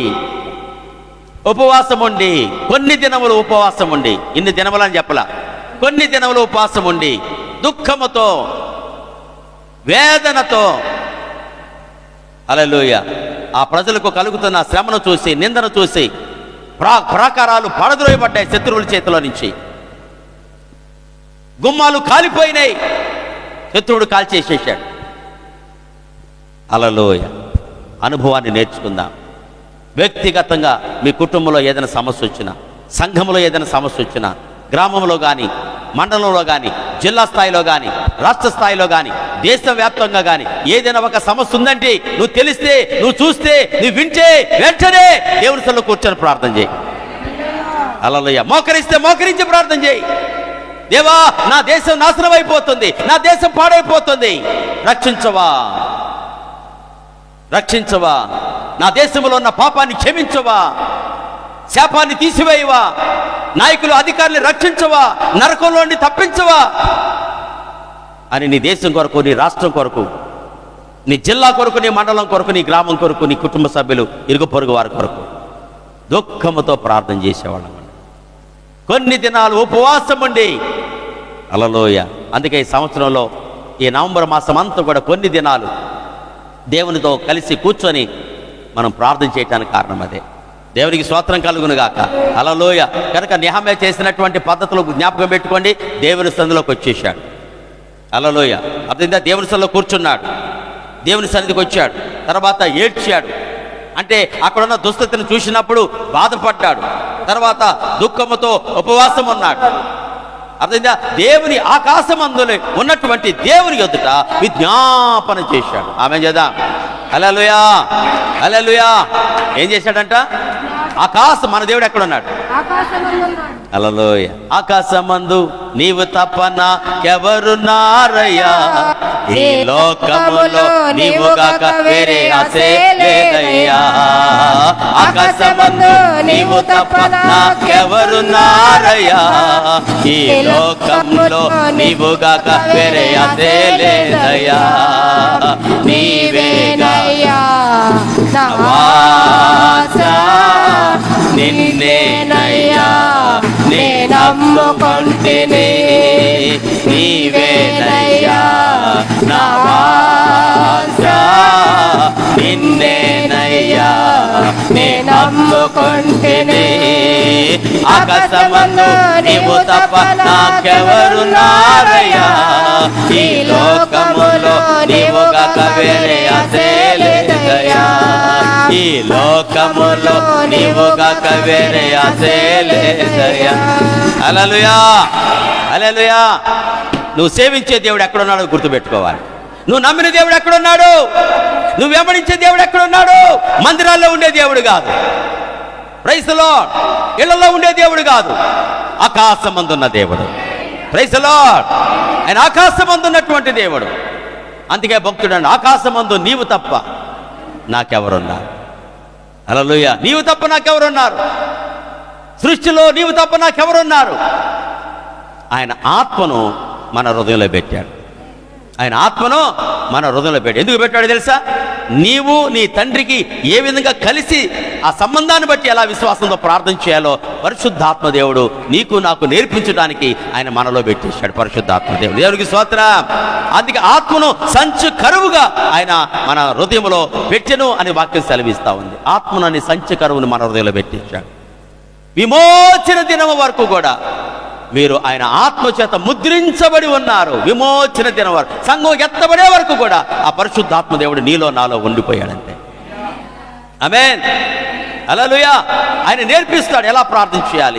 ఉండి కొన్ని దినములు ఉపవాసం ఉండి, ఇన్ని దినములని చెప్పలా, కొన్ని దినములు ఉపవాసం ఉండి దుఃఖముతో, వేదనతో, హల్లెలూయా, ఆ ప్రజలకు కలుగుతున్న శ్రమను చూసి, నిందను చూసి ప్రాకారాలు పడద్రోయబడ్డాయి శత్రువుల చేతిలో నుంచి. గుమ్మాలు కాలిపోయినాయి, శత్రువుడు కాల్చేసేసాడు. హల్లెలూయా. అనుభవాన్ని నేర్చుకుందాం. వ్యక్తిగతంగా మీ కుటుంబంలో ఏదైనా సమస్య వచ్చినా, సంఘంలో ఏదైనా సమస్య వచ్చినా, గ్రామంలో కానీ, మండలంలో కానీ, జిల్లా స్థాయిలో కానీ, రాష్ట్ర స్థాయిలో కానీ, దేశవ్యాప్తంగా కానీ ఏదైనా ఒక సమస్య ఉందంటే నువ్వు తెలిస్తే, నువ్వు చూస్తే, నువ్వు వింటే వెంటనే దేవుని సన్నిధిలో కూర్చొని ప్రార్థన చేయి. హల్లెలూయా. మోకరించి ప్రార్థన చేయి. దేవా, నా దేశం నాశనం అయిపోతుంది, నా దేశం పాడైపోతుంది, రక్షించవా, నా దేశంలో ఉన్న పాపాన్ని క్షమించవా, శాపాన్ని తీసివేయవా, నాయకులు అధికారులు రక్షించవా, నరకంలోని తప్పించవా అని నీ దేశం కొరకు, నీ రాష్ట్రం కొరకు, నీ జిల్లా కొరకు, నీ మండలం కొరకు, నీ గ్రామం కొరకు, నీ కుటుంబ సభ్యులు, ఇరుగు పొరుగు వారి కొరకు దుఃఖముతో ప్రార్థన చేసేవాళ్ళం. కొన్ని దినాలు ఉపవాసం ఉండి. హల్లెలూయా. అందుకే ఈ సంవత్సరంలో ఈ నవంబర్ మాసం అంతా కూడా కొన్ని దినాలు దేవునితో కలిసి కూర్చొని మనం ప్రార్థన చేయటానికి కారణం అదే. దేవునికి స్తోత్రం కలుగును గాక. హల్లెలూయా. కనుక నెహెమ్యా చేసినటువంటి పద్ధతులు జ్ఞాపకం పెట్టుకోండి. దేవుని సన్నిధిలోకి వచ్చేసాడు. హల్లెలూయా. అర్థమైందా? దేవుని సన్నిధిలో కూర్చున్నాడు, దేవుని సన్నిధికి వచ్చాడు, తర్వాత ఏడ్చాడు. అంటే అక్కడున్న దుస్థితిని చూసినప్పుడు బాధపడ్డాడు, తర్వాత దుఃఖముతో ఉపవాసం ఉన్నాడు. అర్థమైందా? దేవుని ఆకాశమందులో ఉన్నటువంటి దేవుని ఎదుట విజ్ఞాపన చేశాడు. ఆమె చేద్దాం. హల్లెలూయా, హల్లెలూయా. ఏం చేశాడంట? ఆకాశం, మన దేవుడు ఎక్కడున్నాడు? హల్లెలూయా. ఆకాశమందు నీవు తప్ప నాకెవరున్నారయ్యా, ఈ లోకములో నీవు గాక వేరే ఆశే లేదయ్యా. ఆకాశమందు నీవు తప్ప నాకెవరున్నారయ్యా, ఈ లోకములో నీవు గాక వేరే ఆశే లేదయ్యా. నీవేనయ్యా నా ఆశ, నిన్నేనయ్యా నే నమ్ముకొంటిని. నీవేనయ్యా నా ఆశ, నిన్నేనయ్యా నే నమ్ముకొంటిని. ఆకాశమందు నీవు తప్ప నాకెవరున్నారయ్యా, ఈ లోకములో నీవు గాక వేరే ఆశే లేదయ్యా. ఈ లోకములో నీవు గాక వేరే ఆశే లేదయ్యా. హల్లెలూయా, హల్లెలూయా. నువ్వు సేవించే దేవుడు ఎక్కడున్నాడో గుర్తుపెట్టుకోవాలి. నువ్వు నమ్మిన దేవుడు ఎక్కడున్నాడు? నువ్వు వెంబడించే దేవుడు ఎక్కడున్నాడు? మందిరాల్లో ఉండే దేవుడు కాదు, ప్రైజ్ ది లార్డ్. ఇళ్లలో ఉండే దేవుడు కాదు, ఆకాశమందున్న దేవుడు. Praise the lord. ఆయన ఆకాశమందున్నటువంటి దేవుడు. అందుకే భక్తుడు ఆకాశమందు నీవు తప్ప నాకెవరున్నారు? హల్లెలూయా. నీవు తప్ప నాకెవరున్నారు? సృష్టిలో నీవు తప్ప నాకెవరున్నారు? ఆయన ఆత్మను మన హృదయంలో పెట్టాడు. ఆయన ఆత్మను మన హృదయంలో పెట్టాడు. ఎందుకు పెట్టాడు తెలుసా? నీవు నీ తండ్రికి ఏ విధంగా కలిసి ఆ సంబంధాన్ని బట్టి ఎలా విశ్వాసంతో ప్రార్థన చేయాలో పరిశుద్ధాత్మ దేవుడు నీకు నాకు నేర్పించడానికి ఆయన మనలో పెట్టేశాడు. పరిశుద్ధాత్మ దేవుడు, దేవుడికి స్తోత్రం. అందుకే ఆత్మను సంచు కరువుగా ఆయన మన హృదయంలో పెట్టెను అని వాక్యం సెలవిస్తా ఉంది. ఆత్మను అని సంచు కరువును మన హృదయంలో పెట్టేశాడు. విమోచన దినం వరకు కూడా మీరు ఆయన ఆత్మ చేత ముద్రించబడి ఉన్నారు. విమోచన దినం వరకు, సంఘం ఎత్తబడే వరకు కూడా ఆ పరిశుద్ధాత్మ దేవుడు నీలో నాలో ఉండిపోయాడంతే. ఆమేన్, హల్లెలూయా. ఆయన నేర్పిస్తాడు ఎలా ప్రార్థన చేయాలి,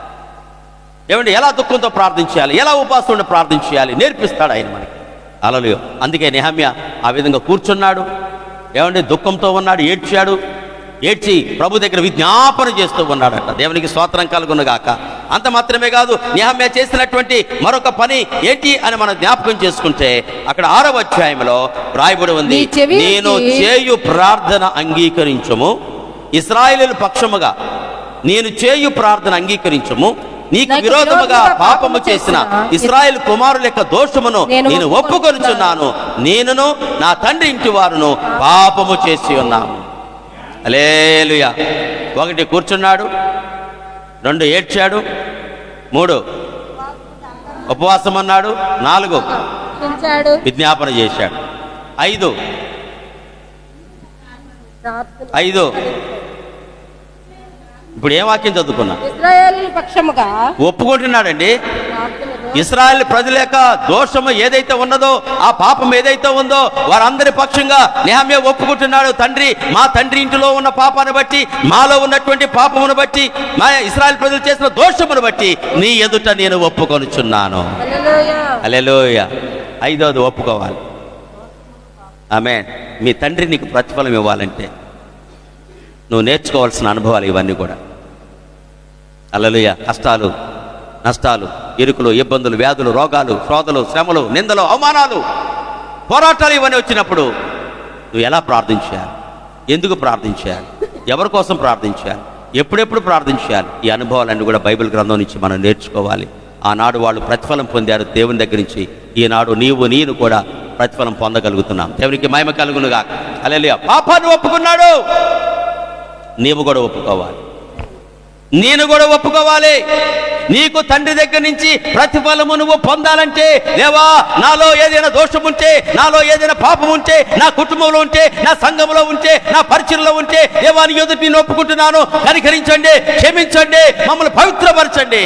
ఏమండి, ఎలా దుఃఖంతో ప్రార్థన చేయాలి, ఎలా ఉపాసంతో ప్రార్థన చేయాలి నేర్పిస్తాడు ఆయన మనకి. హల్లెలూయా. అందుకే నెహమ్యా ఆ విధంగా కూర్చున్నాడు, ఏమండి, దుఃఖంతో ఉన్నాడు, ఏడ్చాడు. ఏడ్చి ప్రభు దగ్గర విజ్ఞాపన చేస్తూ ఉన్నాడట. దేవునికి స్తోత్రం కలుగును గాక. అంత మాత్రమే కాదు, నెహమ్యా చేసినటువంటి మరొక పని ఏంటి అని మనం జ్ఞాపకం చేసుకుంటే అక్కడ 6వ అధ్యాయంలో రాయబడి ఉంది, నేను చేయు ప్రార్థన అంగీకరించుము, ఇశ్రాయేలు పక్షముగా నేను చేయు ప్రార్థన అంగీకరించుము, నీకు విరోధముగా పాపము చేసిన ఇశ్రాయేలు కుమారుల యొక్క దోషమును నేను ఒప్పుకొనుచున్నాను, నేనును నా తండ్రి ఇంటి వారును పాపము చేసి ఉన్నాము. హల్లెలూయా. 1 కూర్చున్నాడు, 2 ఏడ్చాడు, 3 ఉపవాసం అన్నాడు, 4 విజ్ఞాపన చేశాడు, 5 ఇప్పుడు ఏం వాక్యం చదువుకున్నా? ఇశ్రాయేలు పక్షముగా ఒప్పుకుంటున్నాడండి. ఇశ్రాయేల్ ప్రజల యొక్క దోషము ఏదైతే ఉన్నదో, ఆ పాపం ఏదైతే ఉందో వారందరి పక్షంగా నెహమ్యా ఒప్పుకుంటున్నాడు. తండ్రి, మా తండ్రి ఇంటిలో ఉన్న పాపాన్ని బట్టి, మాలో ఉన్నటువంటి పాపమును బట్టి, మా ఇశ్రాయేల్ ప్రజలు చేసిన దోషమును బట్టి నీ ఎదుట నేను ఒప్పుకొనుచున్నాను. హల్లెలూయా. 5వది ఒప్పుకోవాలి. ఆమేన్. మీ తండ్రి నీకు ప్రతిఫలం ఇవ్వాలంటే నువ్వు నేర్చుకోవాల్సిన అనుభవాలు ఇవన్నీ కూడా. హల్లెలూయా. కష్టాలు, నష్టాలు, ఇరుకులు, ఇబ్బందులు, వ్యాధులు, రోగాలు, శోధలు, శ్రమలు, నిందలు, అవమానాలు, పోరాటాలు ఇవన్నీ వచ్చినప్పుడు నువ్వు ఎలా ప్రార్థించాలి, ఎందుకు ప్రార్థించాలి, ఎవరి కోసం ప్రార్థించాలి, ఎప్పుడెప్పుడు ప్రార్థించాలి, ఈ అనుభవాలన్నీ కూడా బైబిల్ గ్రంథం నుంచి మనం నేర్చుకోవాలి. ఆనాడు వాళ్ళు ప్రతిఫలం పొందారు దేవుని దగ్గర నుంచి, ఈనాడు నీవు నేను కూడా ప్రతిఫలం పొందగలుగుతున్నాం. దేవునికి మహిమ కలుగునుగా. హల్లెలూయా. పాపాన్ని ఒప్పుకున్నాడు, నీవు కూడా ఒప్పుకోవాలి, నేను కూడా ఒప్పుకోవాలి. నీకు తండ్రి దగ్గర నుంచి ప్రతిఫలము నువ్వు పొందాలంటే, దేవా నాలో ఏదైనా దోషం ఉంటే, నాలో ఏదైనా పాపం ఉంటే, నా కుటుంబంలో ఉంటే, నా సంఘంలో ఉంటే, నా పరిచయంలో ఉంటే, దేవా నీ ఎదుట నేను ఒప్పుకుంటున్నాను, కనికరించండి, క్షమించండి, మమ్మల్ని పవిత్రపరచండి.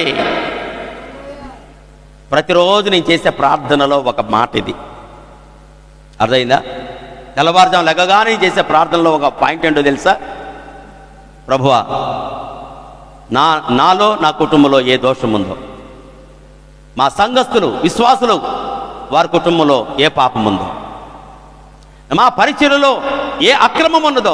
ప్రతిరోజు నేను చేసే ప్రార్థనలో ఒక మాట ఇది, అర్థమైందా? తెల్లవారుజాము లెగగానే చేసే ప్రార్థనలో ఒక పాయింట్ ఏంటో తెలుసా? ప్రభువా, నాలో నా కుటుంబంలో ఏ దోషం ఉందో మా సంఘస్థులు విశ్వాసులు వారి కుటుంబంలో ఏ పాపం ఉందో, మా పరిచర్యలో ఏ అక్రమం ఉన్నదో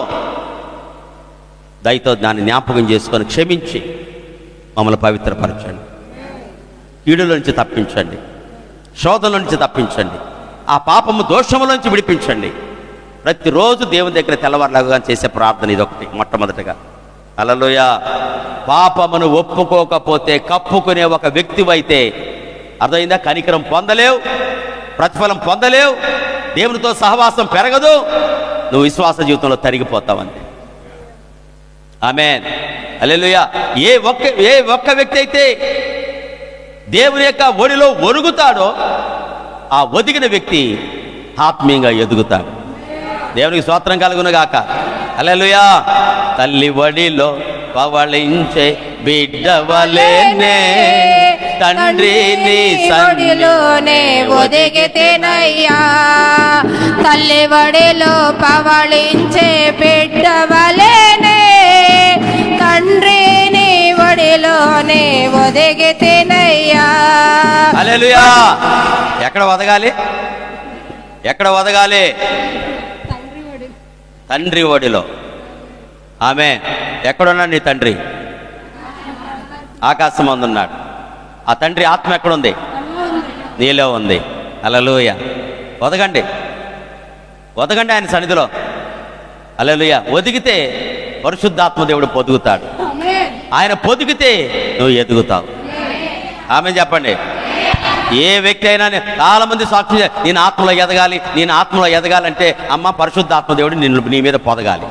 దయతో దాన్ని జ్ఞాపకం చేసుకొని క్షమించి మమ్మల్ని పవిత్రపరచండి. కీడుల నుంచి తప్పించండి, శోధనల నుంచి తప్పించండి, ఆ పాపము దోషముల నుంచి విడిపించండి. ప్రతిరోజు దేవుని దగ్గర తెల్లవారులాగా చేసే ప్రార్థన ఇదొకటి. మొట్టమొదటిగా హల్లెలూయా. పాపమును ఒప్పుకోకపోతే కప్పుకునే ఒక వ్యక్తివైతే అర్థమైందా, కనికరం పొందలేవు, ప్రతిఫలం పొందలేవు, దేవునితో సహవాసం పెరగదు, నువ్వు విశ్వాస జీవితంలో తరిగిపోతావంతే. ఆమేన్, హల్లెలూయా. ఏ ఒక్క వ్యక్తి అయితే దేవుని యొక్క ఒడిలో ఒరుగుతాడో ఆ ఒదిగిన వ్యక్తి ఆత్మీయంగా ఎదుగుతాడు. దేవునికి స్తోత్రం కలుగును గాక. హల్లెలూయా. తల్లి ఒడిలో పవళించే బిడ్డవలేనే తండ్రిని ఒడిలోనే ఒదిగితేనయ్యా, తల్లి ఒడిలో పవళించే బిడ్డవలేనే తండ్రిని ఒడిలోనే ఒదిగితేనయ్యా. హల్లెలూయా. ఎక్కడ ఒదగాలి? ఎక్కడ ఒదగాలి? తండ్రి ఒడిలో. ఆమె ఎక్కడున్నాడు నీ తండ్రి? ఆకాశం అందున్నాడు. ఆ తండ్రి ఆత్మ ఎక్కడుంది? నీలో ఉంది. హల్లెలూయా. ఒదగండి, ఒదగండి ఆయన సన్నిధిలో. హల్లెలూయా. ఒదిగితే పరిశుద్ధాత్మ దేవుడు పొదుగుతాడు. ఆయన పొదిగితే నువ్వు ఎదుగుతావు. ఆమె చెప్పండి. ఏ వ్యక్తి అయినా చాలా మంది సాక్షి, నేను ఆత్మలో ఎదగాలి, నేను ఆత్మలో ఎదగాలంటే అమ్మ పరిశుద్ధాత్మ దేవుడు నీ మీద పొదగాలి.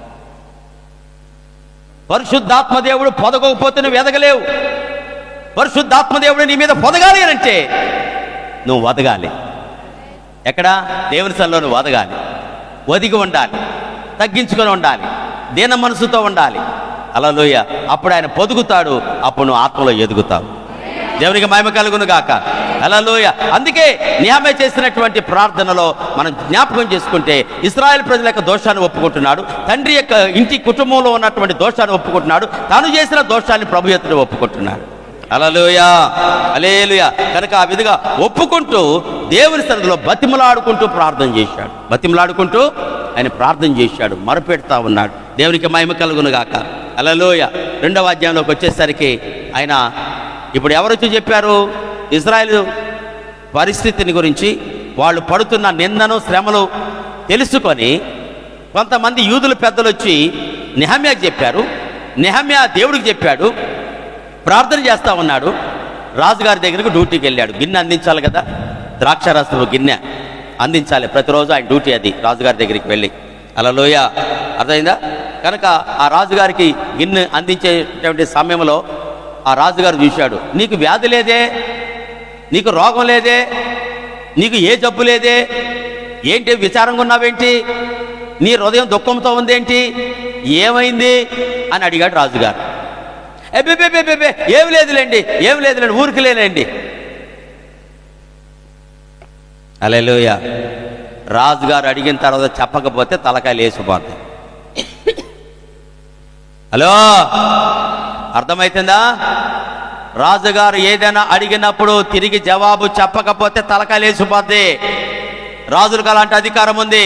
పరిశుద్ధాత్మ దేవుడు పొదగకపోతే నువ్వు ఎదగలేవు. పరిశుద్ధాత్మ దేవుడు నీ మీద పొదగాలి అంటే నువ్వు వదగాలి. ఎక్కడ? దేవుని సన్నిధిలో నువ్వు వదగాలి, ఒదిగి ఉండాలి, తగ్గించుకొని ఉండాలి, దీన మనసుతో ఉండాలి. హల్లెలూయా. అప్పుడు ఆయన పొదుగుతాడు, అప్పుడు నువ్వు ఆత్మలో ఎదుగుతావు. దేవునికి మహిమ కలుగును గాక. హల్లెలూయా. అందుకే నిహమ్యా చేసినటువంటి ప్రార్థనలో మనం జ్ఞాపకం చేసుకుంటే ఇశ్రాయేలు ప్రజల యొక్క దోషాన్ని ఒప్పుకుంటున్నాడు, తండ్రి యొక్క ఇంటి కుటుంబంలో ఉన్నటువంటి దోషాన్ని ఒప్పుకుంటున్నాడు, తాను చేసిన దోషాన్ని ప్రభు ఎదుట ఒప్పుకుంటున్నాడు. హల్లెలూయా, హల్లెలూయా. కనుక ఆ విధంగా ఒప్పుకుంటూ దేవుని సన్నిధిలో బతిమలాడుకుంటూ ప్రార్థన చేశాడు. బతిమలాడుకుంటూ ఆయన ప్రార్థన చేశాడు, మొరపెడతా ఉన్నాడు. దేవునికి మహిమ కలుగును గాక. హల్లెలూయా. 2వ అధ్యాయంలోకి వచ్చేసరికి ఆయన ఇప్పుడు ఎవరొచ్చి చెప్పారు? ఇశ్రాయేలు పరిస్థితిని గురించి, వాళ్ళు పడుతున్న నిందను శ్రమలు తెలుసుకొని కొంతమంది యూదుల పెద్దలు వచ్చి నెహమ్యాకి చెప్పారు. నెహమ్యా దేవుడికి చెప్పాడు, ప్రార్థన చేస్తా ఉన్నాడు. రాజుగారి దగ్గరకు డ్యూటీకి వెళ్ళాడు. గిన్నె అందించాలి కదా, ద్రాక్షారసము గిన్నె అందించాలి ప్రతిరోజు, ఆయన డ్యూటీ అది. రాజుగారి దగ్గరికి వెళ్ళి, హల్లెలూయా, అర్థమైందా? కనుక ఆ రాజుగారికి గిన్నె అందించేటువంటి సమయంలో ఆ రాజుగారు చూశాడు, నీకు వ్యాధి లేదే, నీకు రోగం లేదే, నీకు ఏ జబ్బు లేదే, ఏంటి విచారంగా ఉన్నావేంటి, నీ హృదయం దుఃఖంతో ఉందేంటి, ఏమైంది అని అడిగాడు రాజుగారు. బే ఏమి లేదులేండి, ఏమి లేదులేండి, ఊరికి లేనండి. హల్లెలూయా. రాజుగారు అడిగిన తర్వాత చెప్పకపోతే తలకాయలు వేసిపోతాయి. హలో, అర్థమవుతుందా? రాజుగారు ఏదైనా అడిగినప్పుడు తిరిగి జవాబు చెప్పకపోతే తలకాయలు వేసిపోద్ది. రాజులకు అలాంటి అధికారం ఉంది.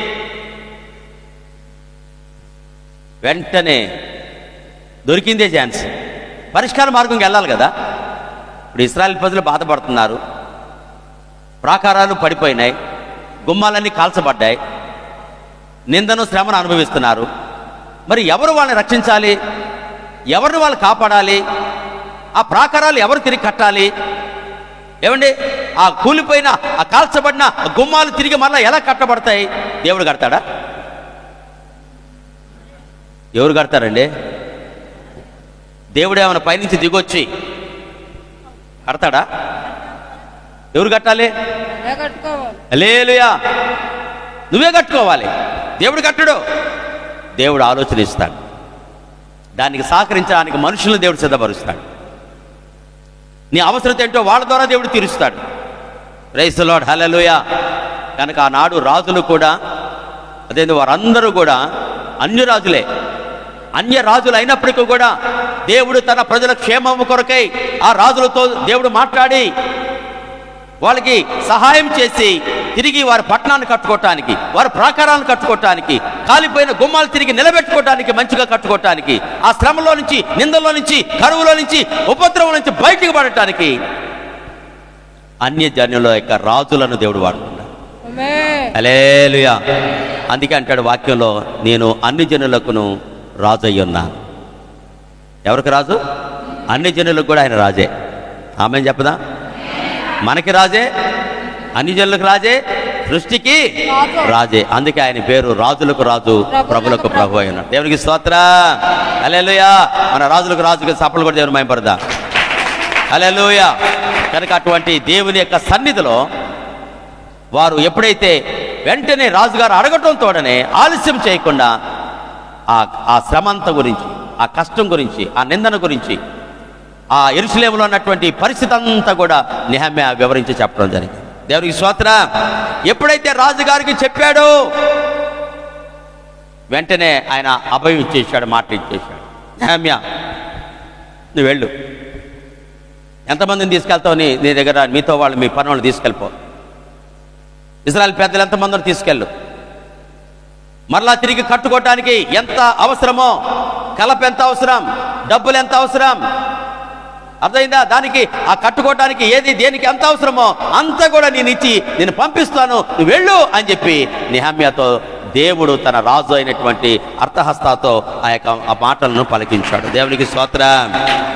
వెంటనే దొరికిందే ఛాన్స్, పరిష్కార మార్గంకి వెళ్ళాలి కదా. ఇప్పుడు ఇశ్రాయేలు ప్రజలు బాధపడుతున్నారు, ప్రాకారాలు పడిపోయినాయి, గుమ్మాలన్నీ కాల్చబడ్డాయి, నిందను శ్రమను అనుభవిస్తున్నారు. మరి ఎవరు వాళ్ళని రక్షించాలి? ఎవరిని వాళ్ళు కాపాడాలి? ఆ ప్రాకారాలు ఎవరు తిరిగి కట్టాలి? ఏమండి, ఆ కూలిపోయిన ఆ కాల్చబడిన గుమ్మాలు తిరిగి మళ్ళీ ఎలా కట్టబడతాయి? దేవుడు కడతాడా? ఎవరు కడతారండి? దేవుడు ఏమైనా పైనుంచి దిగొచ్చి కడతాడా? ఎవరు కట్టాలి? హల్లెలూయా. నువ్వే కట్టుకోవాలి. దేవుడు కట్టడు. దేవుడు ఆలోచన ఇస్తాడు. దానికి సహకరించడానికి మనుషులను దేవుడు సిద్ధపరుస్తాడు. నీ అవసరం ఏంటో వాళ్ళ ద్వారా దేవుడు తీరుస్తాడు. Praise the lord, hallelujah. కనుక ఆనాడు రాజులు కూడా అదే, వారందరూ కూడా అన్య రాజులే. అన్య రాజులు అయినప్పటికీ కూడా దేవుడు తన ప్రజల క్షేమము కొరకై ఆ రాజులతో దేవుడు మాట్లాడి వాళ్ళకి సహాయం చేసి తిరిగి వారి పట్టణాన్ని కట్టుకోవటానికి, వారి ప్రాకారాలను కట్టుకోవటానికి, కాలిపోయిన గుమ్మాలు తిరిగి నిలబెట్టుకోవటానికి, మంచిగా కట్టుకోవటానికి, ఆ శ్రమలో నుంచి, నిందలో నుంచి, కరువులో నుంచి, ఉపద్రవం నుంచి బయటికి పడటానికి అన్య జనుల యొక్క రాజులను దేవుడు వాడుకున్నాడు. హల్లెలూయా. అందుకే అంటాడు వాక్యంలో, నేను అన్ని జనులకును రాజు అయి ఉన్నాను. ఎవరికి రాజు? అన్ని జనులకు కూడా ఆయన రాజే. ఆమె చెప్పదా? మనకి రాజే, అన్ని జనులకు రాజే, సృష్టికి రాజే. అందుకే ఆయన పేరు రాజులకు రాజు, ప్రభులకు ప్రభు అయినాడు. దేవునికి స్తోత్రం. హల్లెలూయా. మన రాజులకు రాజుకి సపలు కూడా దేవుని మహిమపడదా. హల్లెలూయా. కనుక అటువంటి దేవుని యొక్క సన్నిధిలో వారు ఎప్పుడైతే వెంటనే రాజుగారు అడగటం తోడనే ఆలస్యం చేయకుండా ఆ శ్రమంత గురించి, ఆ కష్టం గురించి, ఆ నిందన గురించి, ఆ యెరూషలేములో ఉన్నటువంటి పరిస్థితి అంతా కూడా నెహెమ్యా వివరించి చెప్పడం జరిగింది. దేవునికి స్తోత్రం. ఎప్పుడైతే రాజుగారికి చెప్పాడో వెంటనే ఆయన అభయం ఇచ్చేసాడు, మాట ఇచ్చేసాడు. నెహెమ్యా, నువ్వు వెళ్ళు, ఎంతమందిని తీసుకెళ్తావు నీ దగ్గర, మీతో వాళ్ళు, మీ పని వాళ్ళు తీసుకెళ్ళిపో. ఇశ్రాయేలు పెద్దలు ఎంతమందిని తీసుకెళ్ళు. మరలా తిరిగి కట్టుకోవటానికి ఎంత అవసరమో, కలప ఎంత అవసరం, డబ్బులు ఎంత అవసరం, అర్థమైందా? దానికి ఆ కట్టుకోవటానికి ఏది దేనికి ఎంత అవసరమో అంతా కూడా నేను ఇచ్చి నేను పంపిస్తాను, నువ్వు వెళ్ళు అని చెప్పి నెహెమ్యాతో దేవుడు తన రాజు అయినటువంటి అర్థహస్తతో ఆ మాటలను పలికించాడు. దేవునికి స్తోత్రం.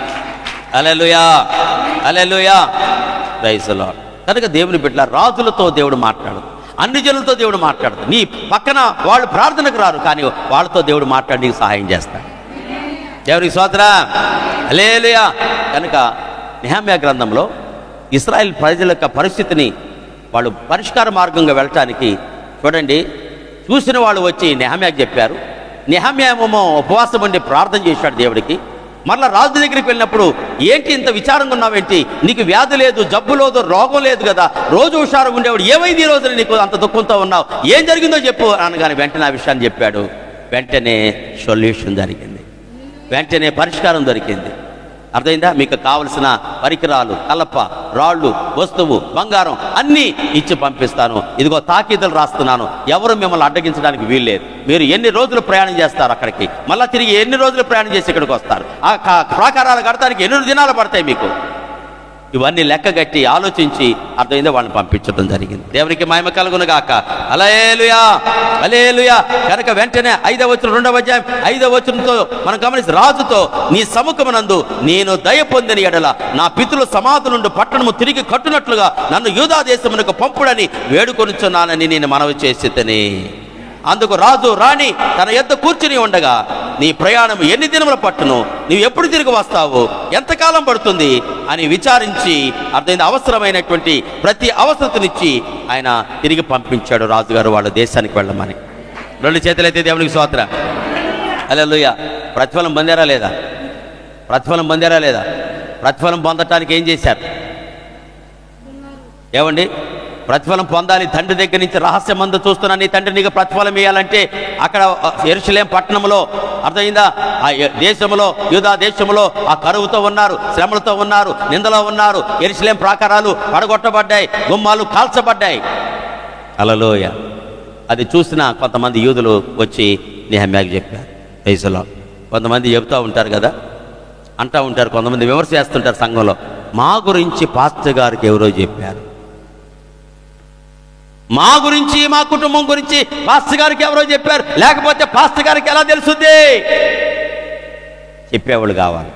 Hallelujah. Hallelujah. Praise the lord. కనుక దేవుని బిడ్డల రాజులతో దేవుడు మాట్లాడు, అన్ని జనులతో దేవుడు మాట్లాడదు. నీ పక్కన వాళ్ళు ప్రార్థనకు రారు, కానీ వాళ్ళతో దేవుడు మాట్లాడి నీకు సహాయం చేస్తాడు. దేవునికి స్తోత్రం. హల్లెలూయా. కనుక నెహెమ్యా గ్రంథంలో ఇశ్రాయేల్ ప్రజల యొక్క పరిస్థితిని వాళ్ళు పరిష్కార మార్గంగా వెళ్ళటానికి చూడండి, చూసిన వాళ్ళు వచ్చి నెహెమ్యాకి చెప్పారు. నెహెమ్యా ఏమో ఉపవాసం ఉండి ప్రార్థన చేశాడు దేవుడికి. మరలా రాజు దగ్గరికి వెళ్ళినప్పుడు, ఏంటి ఇంత విచారంగా ఉన్నావేంటి, నీకు వ్యాధి లేదు, జబ్బు లేదు, రోగం లేదు కదా, రోజు హుషారుగా ఉండేవాడు, ఏమైంది ఈ రోజున నీకు అంత దుఃఖంతో ఉన్నావు, ఏం జరిగిందో చెప్పు అనగానే వెంటనే ఆ విషయాన్ని చెప్పాడు. వెంటనే సొల్యూషన్ జరిగింది, వెంటనే పరిష్కారం దొరికింది. అర్థమైందా? మీకు కావలసిన పరికరాలు, కలప, రాళ్ళు, వస్తువు, బంగారం అన్నీ ఇచ్చి పంపిస్తాను. ఇదిగో తాకీదులు రాస్తున్నాను, ఎవరు మిమ్మల్ని అడ్డగించడానికి వీల్లేదు. మీరు ఎన్ని రోజులు ప్రయాణం చేస్తారు అక్కడికి, మళ్ళీ తిరిగి ఎన్ని రోజులు ప్రయాణం చేసి ఇక్కడికి వస్తారు, ఆ ప్రాకారాలు కడతానికి ఎన్ని దినాలు పడతాయి మీకు, ఇవన్నీ లెక్కగట్టి ఆలోచించి అర్థమైందో వాళ్ళని పంపించడం జరిగింది. దేవునికి మహిమ కలుగును గాక. హల్లెలూయా. హల్లెలూయా. కనుక వెంటనే 5వ వచనం 2వ అధ్యాయం 5వ వచనంతో మనం గమనించి, రాజుతో నీ సముఖమునందు నేను దయ పొందిన ఎడల నా పితరుల సమాధుల నుండి పట్టణము తిరిగి కట్టునట్లుగా నన్ను యూదా దేశమునకు పంపుడని వేడుకొనుచున్నానని నేను మనవి చేసితిని. అందుకు రాజు రాణి తన యొద్ద కూర్చుని ఉండగా, నీ ప్రయాణం ఎన్ని దినముల పట్టును, నీవు ఎప్పుడు తిరిగి వస్తావు, ఎంతకాలం పడుతుంది అని విచారించి అర్థమైంది అవసరమైనటువంటి ప్రతి అవసరతనిచ్చి ఆయన తిరిగి పంపించాడు రాజుగారు వాళ్ళ దేశానికి వెళ్ళమని. 2 చేతులైతే దేవునికి స్తోత్రం. హల్లెలూయా. ప్రతిఫలం పొందారా లేదా? ప్రతిఫలం పొందారా లేదా? ప్రతిఫలం పొందటానికి ఏం చేశారు? ఏమండి, ప్రతిఫలం పొందాలి. తండ్రి దగ్గర నుంచి రహస్యమందు చూస్తున్నా నీ తండ్రి నీకు ప్రతిఫలం ఇవ్వాలంటే అక్కడ యెరూషలేం పట్టణంలో అర్థమైందా, ఆ దేశంలో, యూదా దేశంలో ఆ కరువుతో ఉన్నారు, శ్రమలతో ఉన్నారు, నిందలో ఉన్నారు. యెరూషలేం ప్రాకారాలు పడగొట్టబడ్డాయి, గుమ్మాలు కాల్చబడ్డాయి. హల్లెలూయా. అది చూసిన కొంతమంది యూదులు వచ్చి నెహెమ్యాకి చెప్పారు. Praise the lord. కొంతమంది చెబుతూ ఉంటారు కదా, అంటూ ఉంటారు, కొంతమంది విమర్శ చేస్తుంటారు సంఘంలో, మా గురించి పాస్టర్ గారికి ఎవరో చెప్పారు, మా గురించి, మా కుటుంబం గురించి పాస్టర్ గారికి ఎవరో చెప్పారు, లేకపోతే పాస్టర్ గారికి ఎలా తెలుస్తుంది? చెప్పేవాళ్ళు కావాలి.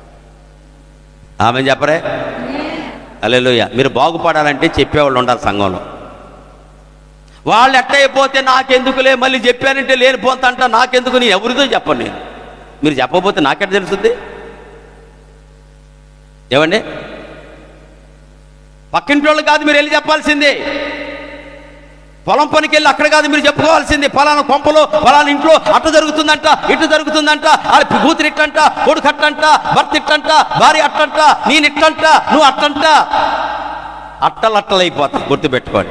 ఆమె చెప్పరే? హల్లెలూయా. మీరు బాగుపడాలంటే చెప్పేవాళ్ళు ఉండాలి సంఘంలో. వాళ్ళు ఎట్టయిపోతే నాకెందుకులే, మళ్ళీ చెప్పానంటే లేనిపోతంట, నాకెందుకు, నేను ఎవరితో చెప్పను. నేను మీరు చెప్పకపోతే నాకెట్ట తెలుస్తుంది? ఏమండి, పక్కింటి వాళ్ళు కాదు మీరు వెళ్ళి చెప్పాల్సిందే. పొలం పనికి వెళ్ళి అక్కడ కాదు మీరు చెప్పుకోవాల్సింది, ఫలానా కొంపలో ఫలానా ఇంట్లో అట్ట జరుగుతుందంట, ఇటు జరుగుతుందంట, కూతురు ఇట్టంట, కొడుకు అట్టంట, భర్త ఇట్టంట, భార్య అట్టంట, నేను ఇట్టంట, నువ్వు అట్టంట. అట్టలైపోతా. గుర్తుపెట్టుకోండి,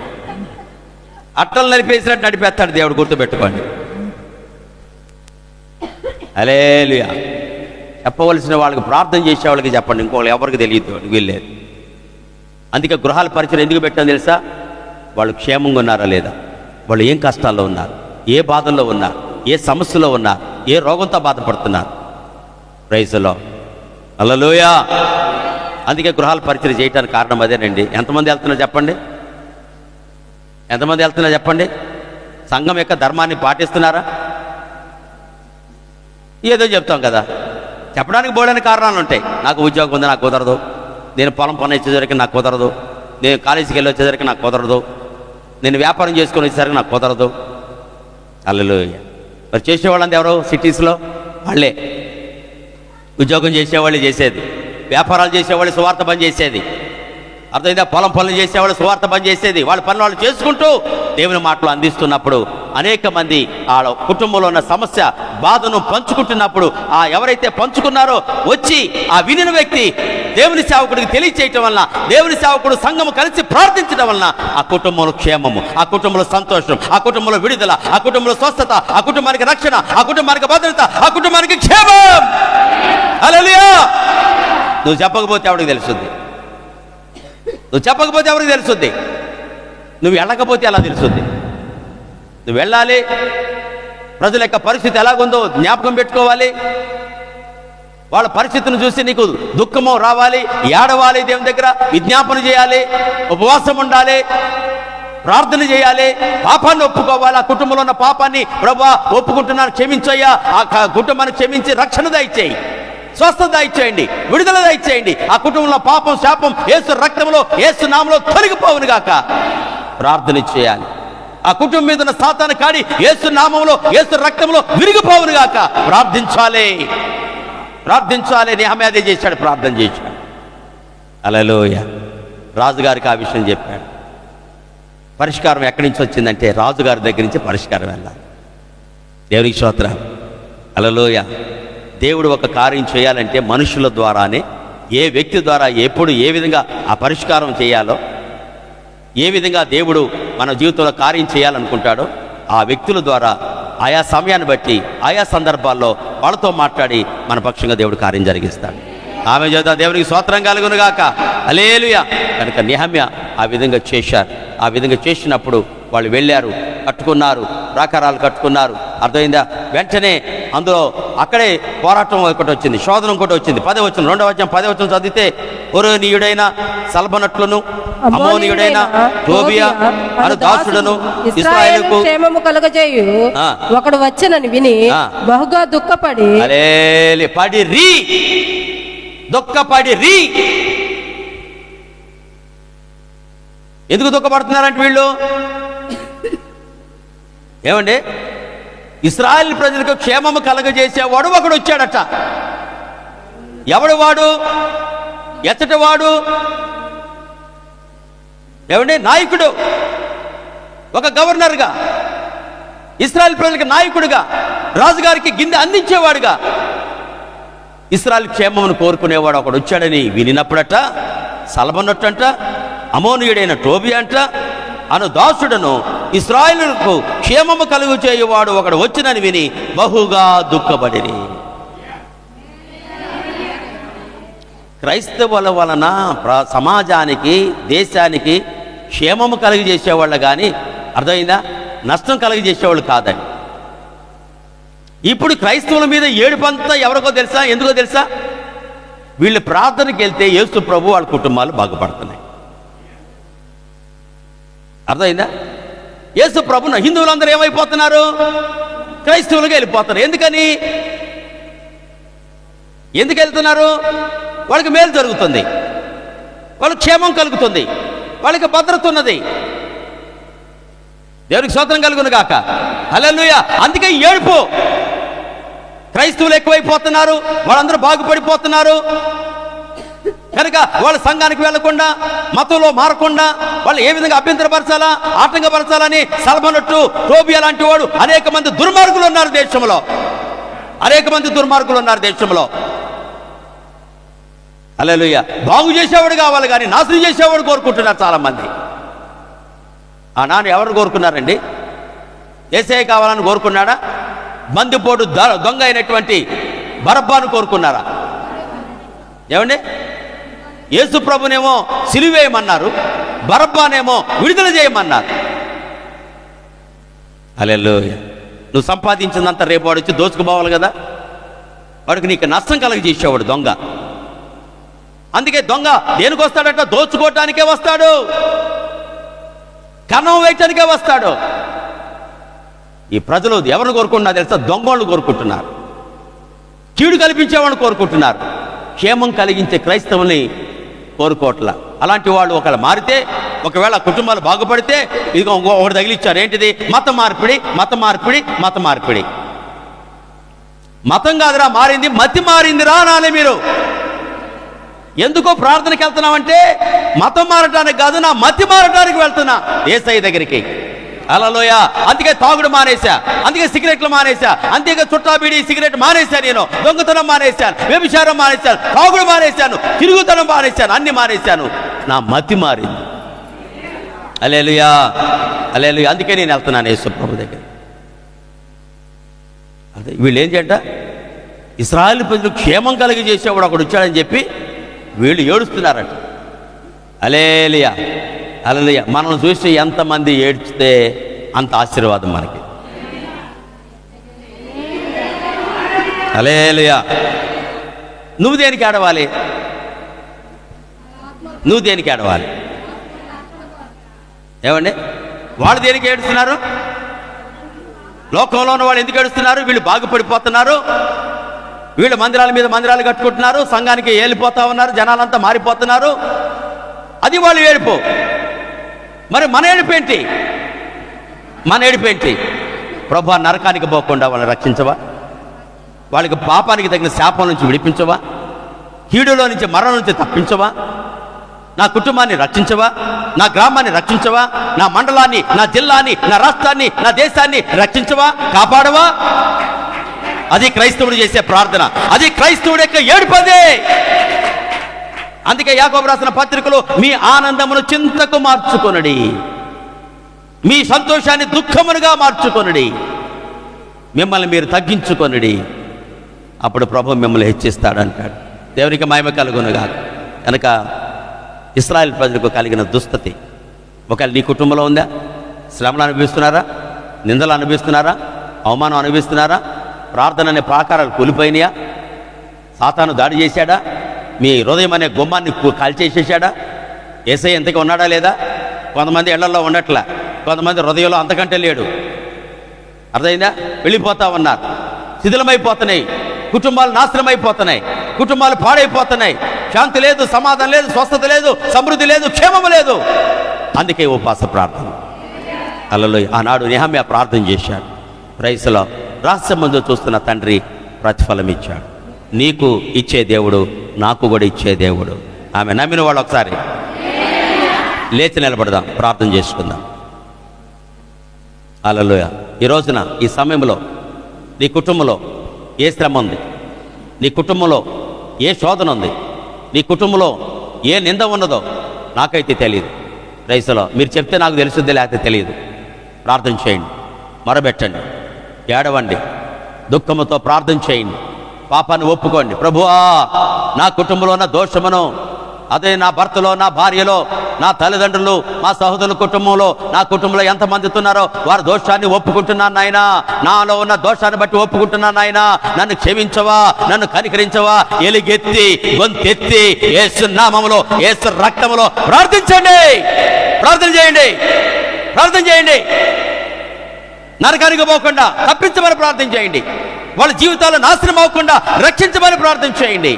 అట్టలు నడిపేసినట్టు నడిపేస్తాడు దేవుడు. గుర్తుపెట్టుకోండి. హల్లెలూయా. చెప్పవలసిన వాళ్ళకి, ప్రార్థన చేసే వాళ్ళకి చెప్పండి, ఇంకోళ్ళు ఎవరికి తెలియదు, వీల్లేదు. అందుకే గృహాల పరిచయం ఎందుకు పెట్టాను తెలుసా? వాళ్ళు క్షేమంగా ఉన్నారా లేదా, వాళ్ళు ఏం కష్టాల్లో ఉన్నారు, ఏ బాధల్లో ఉన్నారు, ఏ సమస్యలో ఉన్నారు, ఏ రోగంతో బాధపడుతున్నారు. Praise the lord. హల్లెలూయా. అందుకే గృహాల పరిచయం చేయడానికి కారణం అదేనండి. ఎంతమంది వెళ్తున్నారు చెప్పండి? ఎంతమంది వెళ్తున్నారు చెప్పండి? సంఘం యొక్క ధర్మాన్ని పాటిస్తున్నారా? ఏదో చెప్తాం కదా, చెప్పడానికి బోడని కారణాలు ఉంటాయి. నాకు ఉద్యోగం ఉంది, నాకు కుదరదు. నేను పొలం పని వచ్చేసరికి నాకు కుదరదు. నేను కాలేజీకి వెళ్ళి వచ్చేసరికి నాకు కుదరదు. నేను వ్యాపారం చేసుకొని వచ్చేసరికి నాకు కుదరదు. హల్లెలూయా. మరి చేసేవాళ్ళంతా ఎవరు? సిటీస్లో వాళ్ళే. ఉద్యోగం చేసేవాళ్ళు చేసేది, వ్యాపారాలు చేసేవాళ్ళు సువార్త పని చేసేది, అర్థమైందా? పొలం పనులు చేసేవాళ్ళు సువార్త పని చేసేది. వాళ్ళ పనులు వాళ్ళు చేసుకుంటూ దేవుని మాటలు అందిస్తున్నప్పుడు అనేక మంది ఆ కుటుంబంలో ఉన్న సమస్య బాధను పంచుకుంటున్నప్పుడు ఆ ఎవరైతే పంచుకున్నారో వచ్చి ఆ వినిన వ్యక్తి దేవుని సేవకుడికి తెలియచేయటం వలన, దేవుని సేవకుడు సంఘము కలిసి ప్రార్థించడం వలన ఆ కుటుంబంలో క్షేమము, ఆ కుటుంబంలో సంతోషం, ఆ కుటుంబంలో విడుదల, ఆ కుటుంబంలో స్వస్థత, ఆ కుటుంబానికి రక్షణ, ఆ కుటుంబానికి భద్రత, ఆ కుటుంబానికి క్షేమం. హల్లెలూయా. నువ్వు చెప్పకపోతే ఎవరికి తెలుస్తుంది? నువ్వు చెప్పకపోతే ఎవరికి తెలుస్తుంది? నువ్వు వెళ్ళకపోతే ఎలా తెలుస్తుంది? నువ్వు వెళ్ళాలి. ప్రజల యొక్క పరిస్థితి ఎలాగుందో జ్ఞాపకం పెట్టుకోవాలి. వాళ్ళ పరిస్థితిని చూసి నీకు దుఃఖము రావాలి, ఏడవాలి, దేవుని దగ్గర విజ్ఞాపన చేయాలి, ఉపవాసం ఉండాలి, ప్రార్థన చేయాలి, పాపాన్ని ఒప్పుకోవాలి. ఆ కుటుంబంలో ఉన్న పాపాన్ని ప్రభువా ఒప్పుకుంటున్నాను, క్షమించయ్యా, ఆ కుటుంబాన్ని క్షమించి రక్షణ దయచేయి, స్వస్థత దయచేయండి, విడుదల దయచేయండి. ఆ కుటుంబంలో పాపం శాపం యేసు రక్తంలో, యేసు నామములో తొలగిపోవును గాక ప్రార్థన చేయాలి. ఆ కుటుంబం మీద ఉన్న సాతాను కాడి యేసు నామములో, యేసు రక్తంలో విరిగిపోవును గాక ప్రార్థించాలి. ప్రార్థించాలి. నెహెమ్యా అదే చేశాడు, ప్రార్థన చేశాడు. హల్లెలూయా. రాజుగారికి ఆ విషయం చెప్పాడు. పరిష్కారం ఎక్కడి నుంచి వచ్చిందంటే రాజుగారి దగ్గర నుంచి పరిష్కారం వెళ్ళాలి. దేవునికి స్తోత్రం. హల్లెలూయా. దేవుడు ఒక కార్యం చేయాలంటే మనుషుల ద్వారానే, ఏ వ్యక్తి ద్వారా ఎప్పుడు ఏ విధంగా ఆ పరిష్కారం చేయాలో, ఏ విధంగా దేవుడు మన జీవితంలో కార్యం చేయాలనుకుంటాడో ఆ వ్యక్తుల ద్వారా ఆయా సమయాన్ని బట్టి ఆయా సందర్భాల్లో వాళ్ళతో మాట్లాడి మన పక్షంగా దేవుడు కార్యం జరిగిస్తాడు. ఆమె చేత దేవునికి స్తోత్రం కలుగును గాక. హల్లెలూయా. కనుక నెహెమ్యా ఆ విధంగా చేశారు. ఆ విధంగా చేసినప్పుడు వాళ్ళు వెళ్ళారు, కట్టుకున్నారు, ప్రాకారాలు కట్టుకున్నారు. అర్థమైందా? వెంటనే అందులో అక్కడే పోరాటం ఒకటి వచ్చింది, శోధన ఒకటి వచ్చింది. 10వ వచనం, 2వ అధ్యాయం 10వ వచనం చదివితే, హోరోనీయుడైన సల్బనట్లును, అమ్మోనీయుడైన టోబియా అను దాసుడును ఇశ్రాయేలుకు క్షేమము కలుగజేయు ఒకడు వచ్చెనని విని బహుగా దుఃఖపడి, హల్లెలూయా, పడిరి, దుఃఖపడిరి. ఎందుకు దుఃఖపడుతున్నారంటే వీళ్ళు ఏమండి, ఇశ్రాయేలు ప్రజలకు క్షేమము కలగజేసేవాడు ఒకడు వచ్చాడట. ఎవడు వాడు? ఎచ్చటి వాడు? ఏమండి, నాయకుడు, ఒక గవర్నర్గా, ఇశ్రాయేలు ప్రజలకు నాయకుడిగా, రాజుగారికి గిన్నె అందించేవాడుగా, ఇశ్రాయేలు క్షేమమును కోరుకునేవాడు ఒకడు వచ్చాడని వినినప్పుడట సల్బనట్టంట, అమోనీయుడైన టోబియా అంట అను దాసుడను ఇశ్రాయేలుకు క్షేమము కలుగు చేయువాడు ఒకడు వచ్చినని విని బహుగా దుఃఖపడిరి. క్రైస్తవుల వలన సమాజానికి, దేశానికి క్షేమము కలిగజేసేవాళ్ళు కానీ, అర్థమైందా, నష్టం కలిగజేసేవాళ్ళు కాదండి. ఇప్పుడు క్రైస్తవుల మీద ఏడుపంతా ఎవరికో తెలుసా? ఎందుకో తెలుసా? వీళ్ళు ప్రార్థనకి వెళ్తే యేసు ప్రభు వాళ్ళ కుటుంబాలు బాగుపడుతున్నాయి. అర్థమైందా? యేసు ప్రభున హిందువులందరూ ఏమైపోతున్నారు? క్రైస్తవులుగా వెళ్ళిపోతున్నారు. ఎందుకు వెళ్తున్నారు? వాళ్ళకి మేలు జరుగుతుంది, వాళ్ళకి క్షేమం కలుగుతుంది, వాళ్ళకి భద్రత ఉన్నది. దేవునికి స్తోత్రం కలుగును గాక. హల్లెలూయా. అందుకే ఏడుపు. క్రైస్తవులు ఎక్కువైపోతున్నారు, వాళ్ళందరూ బాగుపడిపోతున్నారు. కనుక వాళ్ళ సంఘానికి వెళ్లకుండా, మతంలో మారకుండా వాళ్ళు ఏ విధంగా అభ్యంతరపరచాలా, ఆటంకపరచాలని సల్బనట్టు, టోబియా లాంటి వాడు అనేక మంది దుర్మార్గులు ఉన్నారు దేశంలో. అనేక మంది దుర్మార్గులు ఉన్నారు దేశంలో. హల్లెలూయా. బాగు చేసేవాడు కావాలి కానీ నాశనం చేసేవాడు కోరుకుంటున్నారు చాలా మంది. ఆ నాన్న ఎవరు కోరుకున్నారండి? యేసయ్య కావాలని కోరుకున్నాడా? బందిపోటు దొంగ అయినటువంటి బరబ్బాను కోరుకున్నారా? ఏమండి? యేసు ప్రభునేమో సిలువేయమన్నారు, బరబ్బానేమో విడుదల చేయమన్నారు. హల్లెలూయా. నువ్వు సంపాదించిందంతా రేపు వాడు వచ్చి దోచుకుపోవాలి కదా, వాడికి నీకు నష్టం కలగజేసేవాడు దొంగ. అందుకే దొంగ దేనికి వస్తాడట? దోచుకోవటానికే వస్తాడు, కన్నం వేయటానికే వస్తాడు. ఈ ప్రజలు ఎవరిని కోరుకుంటున్నారు తెలుసా? దొంగోళ్ళు కోరుకుంటున్నారు, కీడు కల్పించేవాడిని కోరుకుంటున్నారు, క్షేమం కలిగించే క్రైస్తవుల్ని కోరుకోవట్ల. అలాంటి వాళ్ళు ఒకవేళ మారితే, ఒకవేళ కుటుంబాలు బాగుపడితే, ఇదిగో ఒకటి తగిలిచ్చారు. ఏంటిది? మత మార్పిడి, మత మార్పిడి, మత మార్పిడి. మతం కాదురా మారింది, మతి మారిందిరా అనాలి మీరు. ఎందుకో ప్రార్థనకి వెళ్తున్నామంటే మతం మారటానికి కాదు, నా మతి మారటానికి వెళ్తున్నా యేసయ్య దగ్గరికి. హల్లెలూయ. అందుకే తాగుడు మానేశా, అందుకే సిగరెట్లు మానేశా, అందుకే చుట్టా బీడి సిగరెట్ మానేశాను, నేను దొంగతనం మానేశాను, వ్యభిచారం మానేశాను, తాగుడు మానేశాను, తిరుగుతనం మానేశాను, అన్ని మానేశాను. నా మతి మారింది. హల్లెలూయా, హల్లెలూయా. అందుకే నేను వెళ్తున్నాను యేసు ప్రభు దగ్గర. అదే వీళ్ళు ఏం చేయంట, ఇశ్రాయేలు ప్రజలు క్షేమం కలిగజేసేవాడు ఒకడు వచ్చాడని చెప్పి వీళ్ళు ఏడుస్తున్నారట. హల్లెలూయా, హల్లెలూయా. మనం చూసి ఎంతమంది ఏడ్చితే అంత ఆశీర్వాదం మనకి. హల్లెలూయా. నువ్వు దేనికి ఏడవాలి? నువ్వు దేనికి ఏడవాలి? ఏమండి? వాళ్ళు దేనికి ఏడుస్తున్నారు? లోకంలో ఉన్న వాళ్ళు ఎందుకు ఏడుస్తున్నారు? వీళ్ళు బాగుపడిపోతున్నారు, వీళ్ళు మందిరాల మీద మందిరాలు కట్టుకుంటున్నారు, సంఘానికి ఏలిపోతా ఉన్నారు, జనాలంతా మారిపోతున్నారు, అది వాళ్ళు ఏడుపు. మరి మన ఏడుపేంటి? మన ఏడుపేంటి? ప్రభువా, నరకానికి పోకుండా వాళ్ళని రక్షించవా? వాళ్ళకి పాపానికి తగిన శాపం నుంచి విడిపించవా? కీడులో నుంచి, మరణం నుంచి తప్పించవా? నా కుటుంబాన్ని రక్షించవా? నా గ్రామాన్ని రక్షించవా? నా మండలాన్ని, నా జిల్లాని, నా రాష్ట్రాన్ని, నా దేశాన్ని రక్షించవా? కాపాడవా? అది క్రైస్తవుడు చేసే ప్రార్థన, అది క్రైస్తవుడు యొక్క ఏడుపదే. అందుకే యాకోబు రాసిన పత్రికలో మీ ఆనందమును చింతకు మార్చుకొనుడి, మీ సంతోషాన్ని దుఃఖమునుగా మార్చుకొనుడి, మిమ్మల్ని మీరు తగ్గించుకొనుడి, అప్పుడు ప్రభు మిమ్మల్ని హెచ్చిస్తాడు అంటాడు. దేవునికి మహిమ కలుగునుగా. కనుక ఇశ్రాయేలు ప్రజలకు కలిగిన దుస్థితి ఒకవేళ నీ కుటుంబంలో ఉందా? శ్రమలు అనుభవిస్తున్నారా? నిందలు అనుభవిస్తున్నారా? అవమానం అనుభవిస్తున్నారా? ప్రార్థన అనే ప్రాకారాలు కూలిపోయినాయా? సాతాను దాడి చేశాడా? మీ హృదయం అనే గుమ్మాన్ని కాల్చేసేసాడా? యేసయ్య ఎంతగా ఉన్నాడా లేదా? కొంతమంది ఇళ్లలో ఉండట్లా, కొంతమంది హృదయంలో అంతకంటే లేడు. అర్థమైందా? వెళ్ళిపోతా ఉన్నారు, శిథిలమైపోతున్నాయి, కుటుంబాలు నాశనం అయిపోతున్నాయి, కుటుంబాలు పాడైపోతున్నాయి, శాంతి లేదు, సమాధానం లేదు, స్వస్థత లేదు, సమృద్ధి లేదు, క్షేమము లేదు. అందుకే ఉపవాస ప్రార్థన. హల్లెలూయా. ఆనాడు నెహెమ్యా ప్రార్థన చేశాడు. ప్రైస్లో రహస్యమందు చూస్తున్న తండ్రి ప్రతిఫలం ఇచ్చాడు. నీకు ఇచ్చే దేవుడు, నాకు కూడా ఇచ్చే దేవుడు. ఆమె నమ్మిన వాళ్ళు ఒకసారి లేచి నిలబడదాం, ప్రార్థన చేసుకుందాం. హల్లెలూయా. ఈ రోజున ఈ సమయంలో నీ కుటుంబంలో ఏ శ్రమ ఉంది, నీ కుటుంబంలో ఏ శోధన ఉంది, నీ కుటుంబంలో ఏ నింద ఉన్నదో నాకైతే తెలియదు. రైసులో మీరు చెప్తే నాకు తెలుసుద్ది, లేకపోతే తెలియదు. ప్రార్థన చేయండి, మొరబెట్టండి, ఏడవండి, దుఃఖముతో ప్రార్థన చేయండి, పాపాన్ని ఒప్పుకోండి. ప్రభువా, నా కుటుంబంలో ఉన్న దోషమును, అదే నా భర్తలో, నా భార్యలో, నా తల్లిదండ్రులు, మా సహోదరుల కుటుంబంలో, నా కుటుంబంలో ఎంతమంది ఉన్నారో వారి దోషాన్ని ఒప్పుకుంటున్నాను నాయనా. నాలో ఉన్న దోషాన్ని బట్టి ఒప్పుకుంటున్నాను నాయనా. నన్ను క్షమించవా, నన్ను కనికరించవా. ఎలుగెత్తి గొంతెత్తి యేసు నామములో, యేసు రక్తములో ప్రార్థించండి, ప్రార్థన చేయండి, ప్రార్థన చేయండి. నరకానికి పోకుండా తప్పించమని ప్రార్థన చేయండి. వాళ్ళ జీవితాలు నాశనం అవ్వకుండా రక్షించమని ప్రార్థన చేయండి.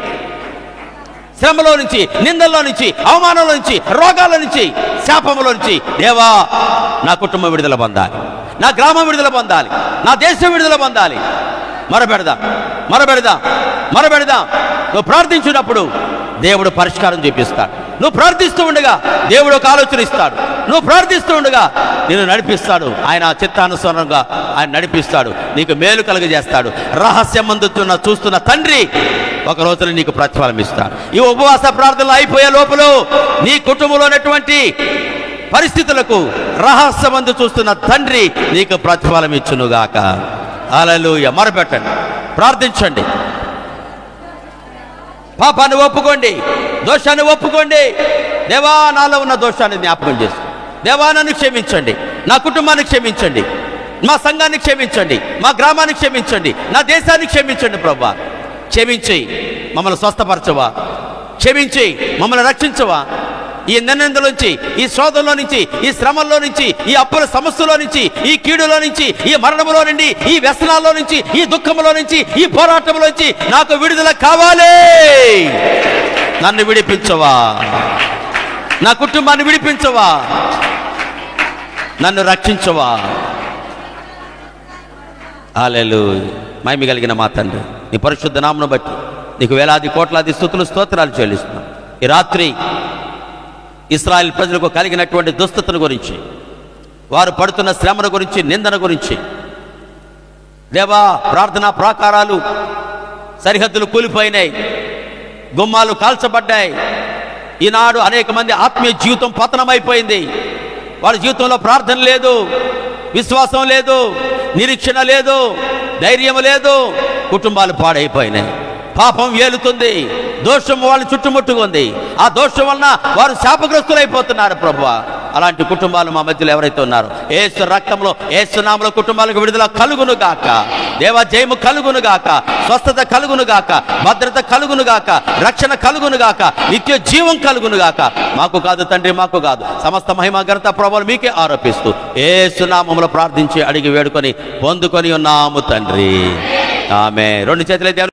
శ్రమలో నుంచి, నిందల్లో నుంచి, అవమానంలో నుంచి, రోగాల నుంచి, శాపములో నుంచి దేవా నా కుటుంబం విడుదల పొందాలి, నా గ్రామం విడుదల పొందాలి, నా దేశం విడుదల పొందాలి. మొరబెడదాం, మొరబెడదాం, మొరబెడదాం. నువ్వు ప్రార్థించినప్పుడు దేవుడు పరిష్కారం చూపిస్తాడు. నువ్వు ప్రార్థిస్తూ ఉండగా దేవుడు ఒక ఆలోచన ఇస్తాడు. నువ్వు ప్రార్థిస్తూ ఉండగా నిన్ను నడిపిస్తాడు. ఆయన చిత్తానుసారంగా ఆయన నడిపిస్తాడు, నీకు మేలు కలుగజేస్తాడు. రహస్యమందుతున్న చూస్తున్న తండ్రి ఒక రోజున నీకు ప్రతిఫలం ఇస్తాడు. ఈ ఉపవాస ప్రార్థనలు అయిపోయే లోపల నీ కుటుంబంలో ఉన్నటువంటి పరిస్థితులకు రహస్యమందు చూస్తున్న తండ్రి నీకు ప్రతిఫలం ఇచ్చునుగాక. హల్లెలూయా. మొరపెట్టండి, ప్రార్థించండి. పాపాన్ని ఒప్పుకోండి, దోషాన్ని ఒప్పుకోండి. దేవా, నాలో ఉన్న దోషాన్ని జ్ఞాపకం చేసి, దేవా నన్ను క్షమించండి, నా కుటుంబాన్ని క్షమించండి, మా సంఘాన్ని క్షమించండి, మా గ్రామాన్ని క్షమించండి, నా దేశాన్ని క్షమించండి. ప్రభువా, క్షమించి మమ్మల్ని స్వస్థపరచవా, క్షమించి మమ్మల్ని రక్షించవా. ఈ నిందలోంచి, ఈ శోధంలో నుంచి, ఈ శ్రమల్లో నుంచి, ఈ అప్పుల సమస్యలో నుంచి, ఈ కీడులో నుంచి, ఈ మరణములో నుండి, ఈ వ్యసనాల్లో నుంచి, ఈ దుఃఖంలో నుంచి, ఈ పోరాటంలో నుంచి నాకు విడుదల కావాలి. నన్ను విడిపించవా, నా కుటుంబాన్ని విడిపించవా, నన్ను రక్షించవా. హల్లెలూయా. మహిమ కలిగిన మా తండ్రి, నీ పరిశుద్ధ నామమును బట్టి నీకు వేలాది కోట్లాది స్తుతులు స్తోత్రాలు చెల్లిస్తున్నాం. ఈ రాత్రి ఇశ్రాయేల్ ప్రజలకు కలిగినటువంటి దుస్థితిని గురించి, వారు పడుతున్న శ్రమల గురించి, నిందన గురించి, దేవా ప్రార్థనా ప్రాకారాలు సరిహద్దులు కూలిపోయినాయి, గుమ్మాలు కాల్చబడ్డాయి. ఈనాడు అనేక మంది ఆత్మీయ జీవితం పతనమైపోయింది. వాళ్ళ జీవితంలో ప్రార్థన లేదు, విశ్వాసం లేదు, నిరీక్షణ లేదు, ధైర్యం లేదు. కుటుంబాలు పాడైపోయినాయి, పాపం ఏలుతుంది, దోషం వాళ్ళని చుట్టుముట్టుకుంది. ఆ దోషం వలన వారు శాపగ్రస్తులైపోతున్నారు. ప్రభువా, అలాంటి కుటుంబాలు మా మధ్యలో ఎవరైతే ఉన్నారో, యేసు రక్తంలో, యేసు నామములో కుటుంబాలకు విడుదల కలుగును గాక. దేవా, జయము కలుగును గాక, స్వస్థత కలుగును గాక, భద్రత కలుగును గాక, రక్షణ కలుగును గాక, నిత్య జీవం కలుగును గాక. మాకు కాదు తండ్రి, మాకు కాదు, సమస్త మహిమ ఘనత ప్రభువులు మీకే ఆరోపిస్తూ యేసు నామములో ప్రార్థించి అడిగి వేడుకొని పొందుకొని ఉన్నాము తండ్రి. ఆమేన్. రెండు చేతులైతే